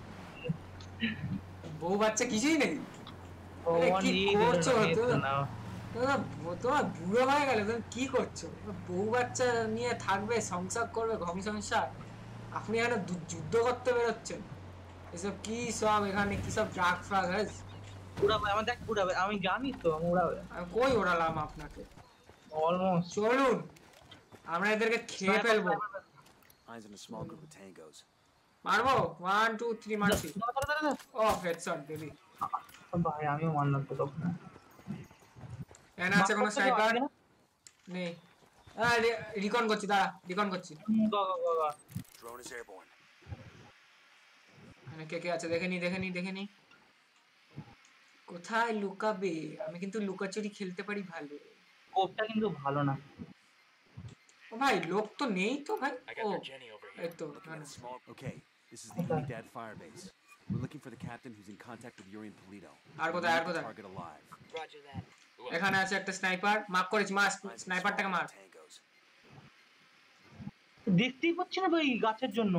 বউ বাচ্চা কিছুই নেই কি করছো তোমার বুড়ো হয়ে গেলে তুমি কি করছো বউ বাচ্চা নিয়ে থাকবে সংসার করবে সংসার আপনি এখানে যুদ্ধ করতে বেরোচ্ছেন এসব কি সব এখানে কি সব ড্রাগ ফ্রাগ উড়াবে আমার দেখ উড়াবে আমি জানি তো আমি উড়াবে আমি কই ওড়ালাম আপনাকে অলমোস্ট চলুন আমরা এদেরকে খেয়ে ফেলবো Eyes in a small group of tangos. মারবো 1 2 3 মারছি ও হেডশট বেবি ভাই আমিও মারলাম তো তখন এখানে আছে কোনো স্নাইপার নেই রিকন করছি, দাঁড়া রিকন করছি। Drone is airborne. এখানে কে কে আছে দেখে নি। কোথায় লুকাবে? আমি কিন্তু লুকাচুরি খেলতে পারি ভালো। কোপটা কিন্তু ভালো না। ও ভাই লোক তো নেই তো ভাই। ও এই তো Looking at a small. Okay, this is the Unidad firebase. We're looking for the captain who's in contact with Yuri and Polito. আর কোথায়? Target alive. এখানে আছে একটা স্নাইপার, মার্ক করেছি, মার স্নাইপারটাকে মার। Tangos. দেখতেই পাচ্ছি না ভাই গাছের জন্য।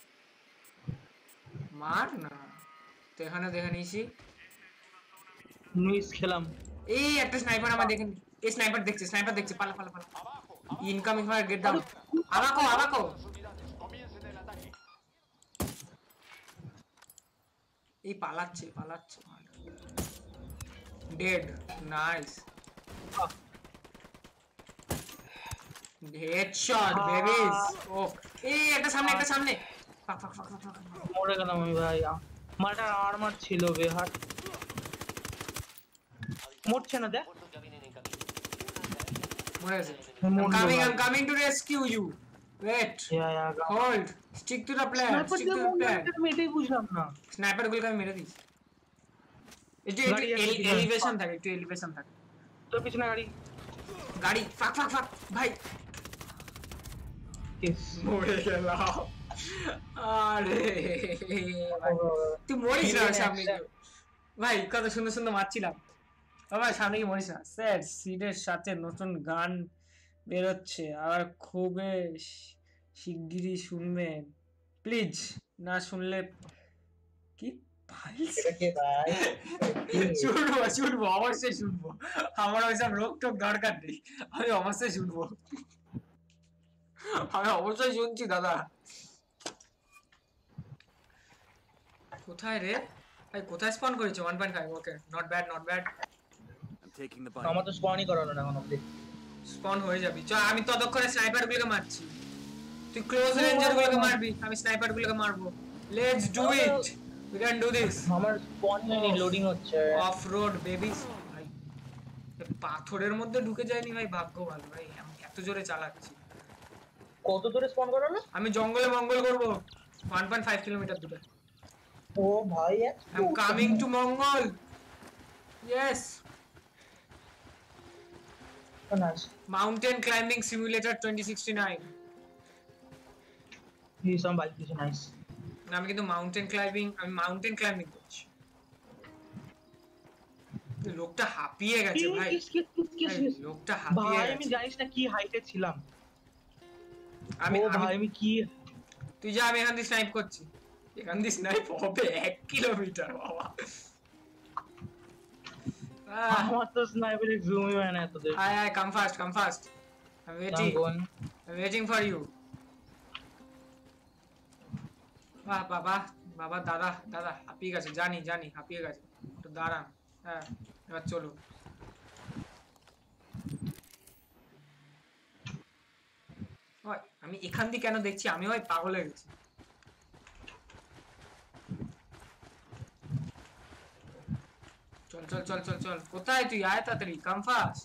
মার না তো, এখানে দেখে নিয়েছি। মিস খেলাম। এই একটা স্নাইপার আমার দেখেন, এই স্নাইপার দেখছে, পালা। Incoming fire, get down. আবাকো এই পালাচ্ছে। Dead, nice headshot babies. ও এই একটা সামনে। ফাক। মরে গেলাম আমি ভাই। মালটার আর্মার ছিল বেহার। মরছে না দেখ। মরে গেছে। মরলো I'm coming to rescue you. Wait. Hold. Stick to the plan. আমি এটাই বুঝলাম না। স্নাইপার গুলোকে আমি মেরে দিয়েছি। একটু এলিভেশন থাকে। তোর পিছনে গাড়ি। ফাক ভাই। মরে গেলাম। আরে তুই মরিস না সামনে ভাই, কত সুন্দর মারছিলাম। বাবা সামনে কি মরিস না। স্যার সিডের সাথে নতুন গান বেরোচ্ছে, আর খুবই শিগগিরই শুনবেন প্লিজ। না শুনলে কি শুনবো অবশ্যই শুনবো। আমার ওইসব রোগ টোক দরকার নেই, আমি অবশ্যই শুনবো। আমি অবশ্যই শুনছি দাদা। কোথায় রে ভাই, কোথায় স্পন করেছে? 1.5 okay, not bad. I'm taking the bite. আমার তো স্পনই করালো না এখন অবধি। স্পন হয়ে যাবি। চল আমি ততক্ষণে স্নাইপার গুলোকে মারছি, তুই ক্লোজ রেঞ্জার গুলোকে মারবি, আমি স্নাইপার গুলোকে মারবো। Let's do it, we can do this. আমার স্পন নেই, লোডিং হচ্ছে। Off road babies. ভাই পাথরের মধ্যে ঢুকে যায়নি ভাই, ভাগ্য ভালো ভাই, আমি এত জোরে চালাচ্ছি। কত দূরে স্পন করালো? আমি জঙ্গলে মঙ্গল করব 1.5 কিলোমিটার দূরে। ও ভাই I am coming to Mangal. Yes. Nice. Mountain climbing simulator 2069. He some bike is nice. আমি কিন্তু মাউন্টেন ক্লাইম্বিং করছি। লোকটা হাঁপিয়ে গেছে ভাই। লোকটা হাঁপিয়ে গেছে। আমি জানিস না কি হাইটে ছিলাম। আমি কি, তুই যা, আমি এখান দিয়ে স্নাইপ করছি। এখান দিয়ে স্নাইপ হবে 1 কিলোমিটার বাবা। আমার তো স্নাইপারে জুমই হয় না এত দেরি। আয় come fast. I'm waiting for you. বাবা দাদা হাঁপিয়ে গেছে, জানি হাঁপিয়ে গেছে, একটু দাঁড়ান। হ্যাঁ এবার চলো। আমি এখান দিয়ে কেন দেখছি, আমি হয় পাগল হয়ে গেছি। চল কোথায় তুই? আয় তাড়াতাড়ি, কাম ফাস্ট।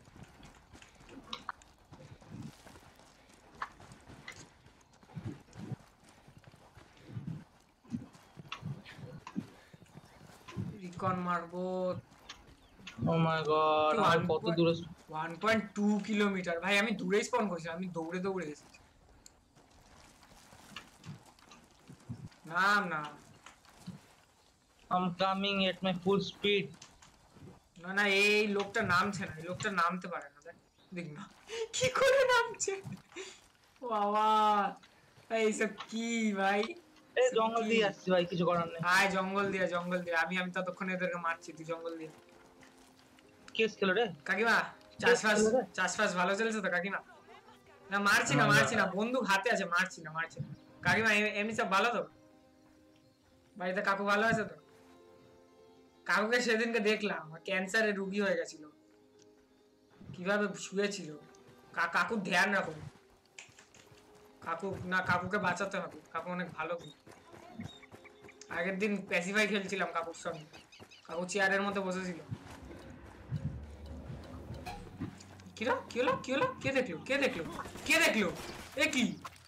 রিকন মারবো। ও মাই গড, আর কত দূরে? 1.2 কিলোমিটার ভাই, আমি দূরে স্পন করছি, আমি দৌড়ে এসেছি। না I'm coming at my full speed. না এই লোকটা নামছে না, এই লোকটা নামতে পারে না। দেখ না কি করে নামছে বাবা। এইসব কি ভাই? এই জঙ্গল দিয়ে আসছি ভাই, কিছু করার নেই। আয় জঙ্গল দিয়ে। আমি ততক্ষণে এদেরকে মারছি, তুই জঙ্গল দিয়ে। কেস খেলো রে কাকিমা, চাষবাস ভালো চলছে তো কাকিমা? না মারছি না, বন্দুক হাতে আছে, মারছি না। কাকিমা এমনি সব ভালো তো? বাড়িতে কাকু ভালো আছে তো? কাকুকে সেদিনকে দেখলাম, ক্যান্সারের রোগী হয়ে গেছিল, কিভাবে শুয়েছিল। কাকুর ধ্যান রাখো, কাকুকে বাঁচাতে হবে। কাকু অনেক ভালো। আগের দিন প্যাসিফাই খেলছিলাম কাকুর সঙ্গে, কাকু চেয়ারের মধ্যে বসেছিল। কি হলো কে দেখলো এ কি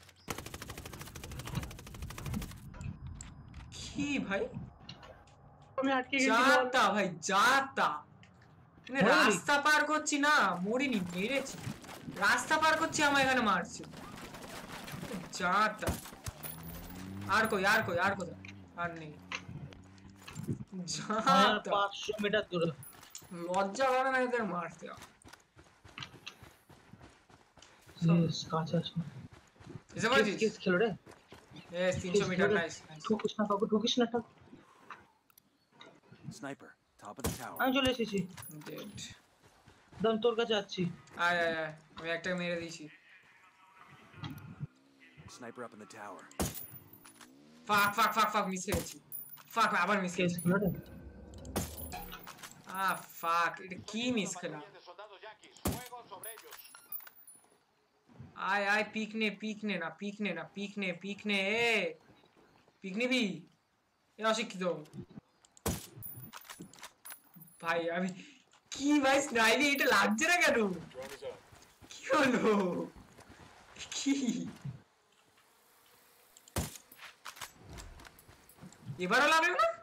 ভাই আমি আটকে গেছি যাতা ভাই যাতা মানে রাস্তা পার করছি না মরিনি মেরেছি রাস্তা পার করছি আমার এখানে মারছে যাতা আর কোথায় আর নেই যাতা 500 মিটার দূরে লজ্জা করে না এদের মারতে কাছে আছে এসে বলছিস কিস খেলো রে Yes, 300 meter, nice. ঢুকিস না কাকু Sniper, top of the tower. আমি চলে এসেছি Dead. দাম তোর কাছে যাচ্ছি আয় আমি একটা মেরে দিয়েছি Sniper up in the tower. Fuck miss করেছি আবার মিস কিস করেছি খেলো রে ফাক এটা কি মিস খেলা আয় পিকনে বি এ অশিক্ষিত ভাই আমি কি ভাই স্নাইলি এটা লাগছে না কেন কি হলো কি এবারও লাগলো না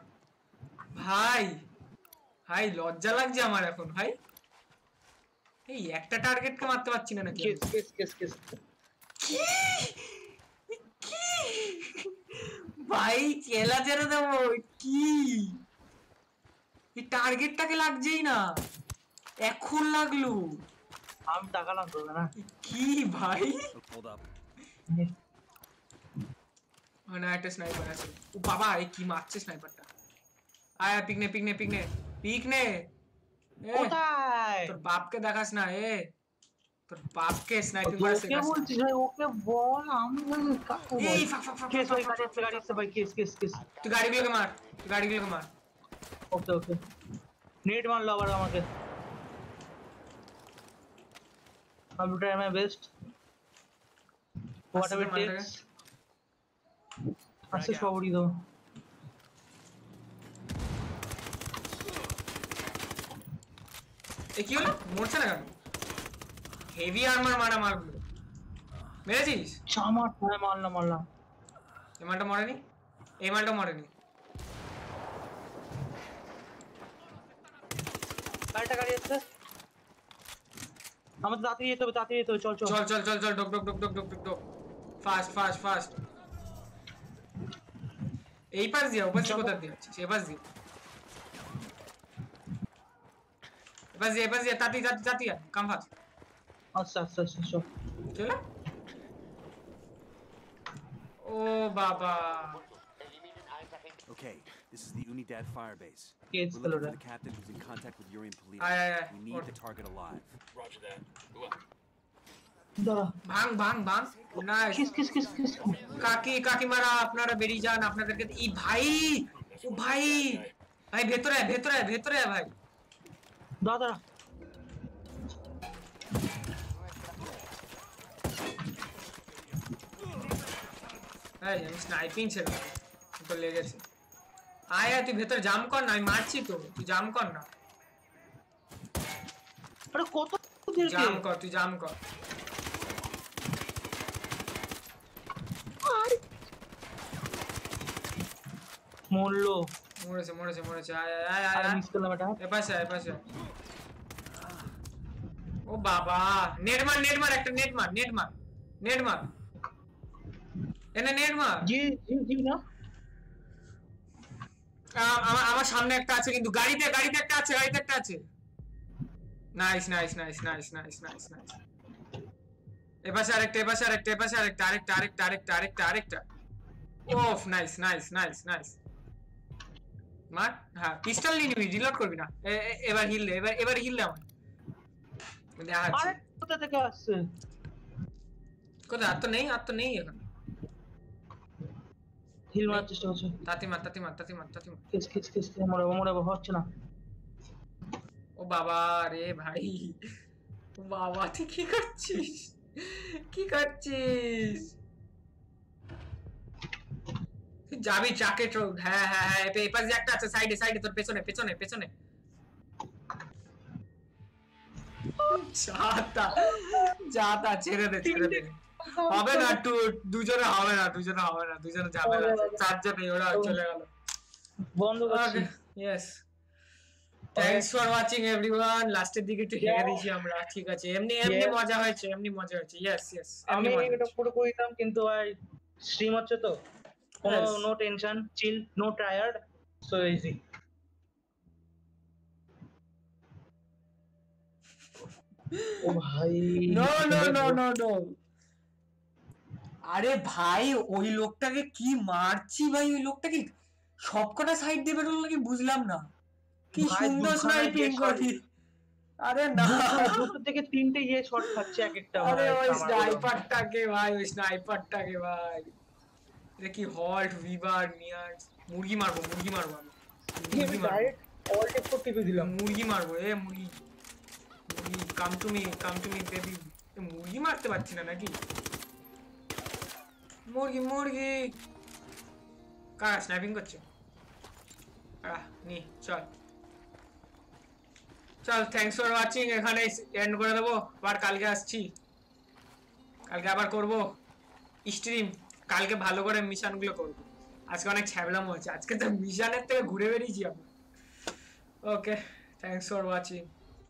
ভাই লজ্জা লাগছে আমার এখন ভাই এই একটা টার্গেটকে মারতে পারছি না নাকি কিস ভাই চেলা চেরা দেবো কি এই টার্গেটটাকে লাগছেই না এখন লাগলো আমি তাকালাম তো না কি ভাই Hold up. না একটা স্নাইপার আছে ও বাবা এই কি মারছে স্নাইপারটা আয় পিকনে কোথায় তোর বাপকে দেখাস না তোর বাপকে স্নাইপিং করে ওকে শেখাস বলছিস ভাই ওকে বল আমি কাকে বল এই ফাক কিস ভাই গাড়ি আছে ভাই কিস তুই গাড়িগুলোকে মার ওকে নেট মারলো আবার আমাকে computer am best whatever takes আচ্ছা সবই দাও কি হলো মরছে না কেন হেভি আর্মার মারগুলো মেরেছিস চামার টাইম মারলাম এই মালটা মরেনি গাড়ি আছে আমাদের তাড়াতাড়ি যেতে হবে চল ডক ফাস্ট এই পাশ দিয়ে কোথা দিয়ে আছিস এই পাশ দিয়ে তাতি কাম ফাস্ট আচ্ছা চলো ও বাবা Okay, this is the Unidad firebase. Yes, We're looking hello for the captain who's in contact with Yuri and Polito. Aye. We need the target alive. দাঁড়া ভাঙ নাইস কিস কাকি মারা আপনারা বেরিয়ে যান আপনাদেরকে এই ভাই ভেতরে আয় ভাই দাদা আমি স্নাইপিং ছিলাম তো লেগেছে আয় তুই ভেতরে জাম কর না আমি মারছি তো তুই জাম কর না আরে কত তুই জাম কর মরেছে আয় মিস করলাম এটা এপাশে ও বাবা নেট মার একটা নেট মার এনে নেট মার জি না আমার সামনে একটা আছে কিন্তু গাড়িতে একটা আছে নাইস এপাশে আরেকটা ওফ নাইস মার হ্যাঁ পিস্তল নিয়ে নিবি রিলোড করবি না এবার হিল দে এবার হিল দে আমার আরে কোথা থেকে আসছে কোথায় আর তো নেই এখন হিল মারার চেষ্টা করছে তাতি মার কিস মরে হচ্ছে না ও বাবা রে ভাই ও বাবা তুই কি করছিস যাবি ট্রাকে হ্যাঁ এপাশ দিয়ে একটা আছে সাইডে তোর পেছনে যাতা ছেড়ে দে হবে না দুজনে হবে না দুজনে ঝামেলা আছে চারজনে ওরা চলে গেল বন্ধ করছি yes thanks for watching everyone লাস্টের দিকে একটু হেগে দিয়েছি আমরা ঠিক আছে এমনি মজা হয়েছে ইয়েস আমি এটা পুরো করে দিতাম কিন্তু ভাই স্ট্রিম হচ্ছে তো কোনো no tension chill no tired so easy ও ভাই নো আরে ভাই ওই লোকটাকে কি মারছি ভাই ওই লোকটাকে সবকটা সাইড দিয়ে বেরোলো নাকি বুঝলাম না কি সুন্দর স্নাইপিং করি আরে না দুটো থেকে তিনটে ইয়ে শট খাচ্ছে এক একটা আরে ওই স্নাইপারটাকে ভাই এটা কি হল্ট ভিভার নিয়ার মুরগি মারবো আমি ডাইরেক্ট অল টেপ করতে দিলাম মুরগি মারবো মুরগি কাম টু মি বেবি মুরগি মারতে পারছি না নাকি মুরগি কারা স্নাইপিং করছে নি চল থ্যাঙ্কস ফর ওয়াচিং এখানে এন্ড করে দেবো আবার কালকে আসছি কালকে আবার করব স্ট্রিম কালকে ভালো করে মিশনগুলো করব আজকে অনেক ছ্যাবলাম হয়েছে আজকে তো মিশনের থেকে ঘুরে বেরিয়েছি আমরা okay thanks for watching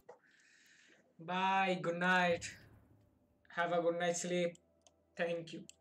bye good night have a good night sleep thank you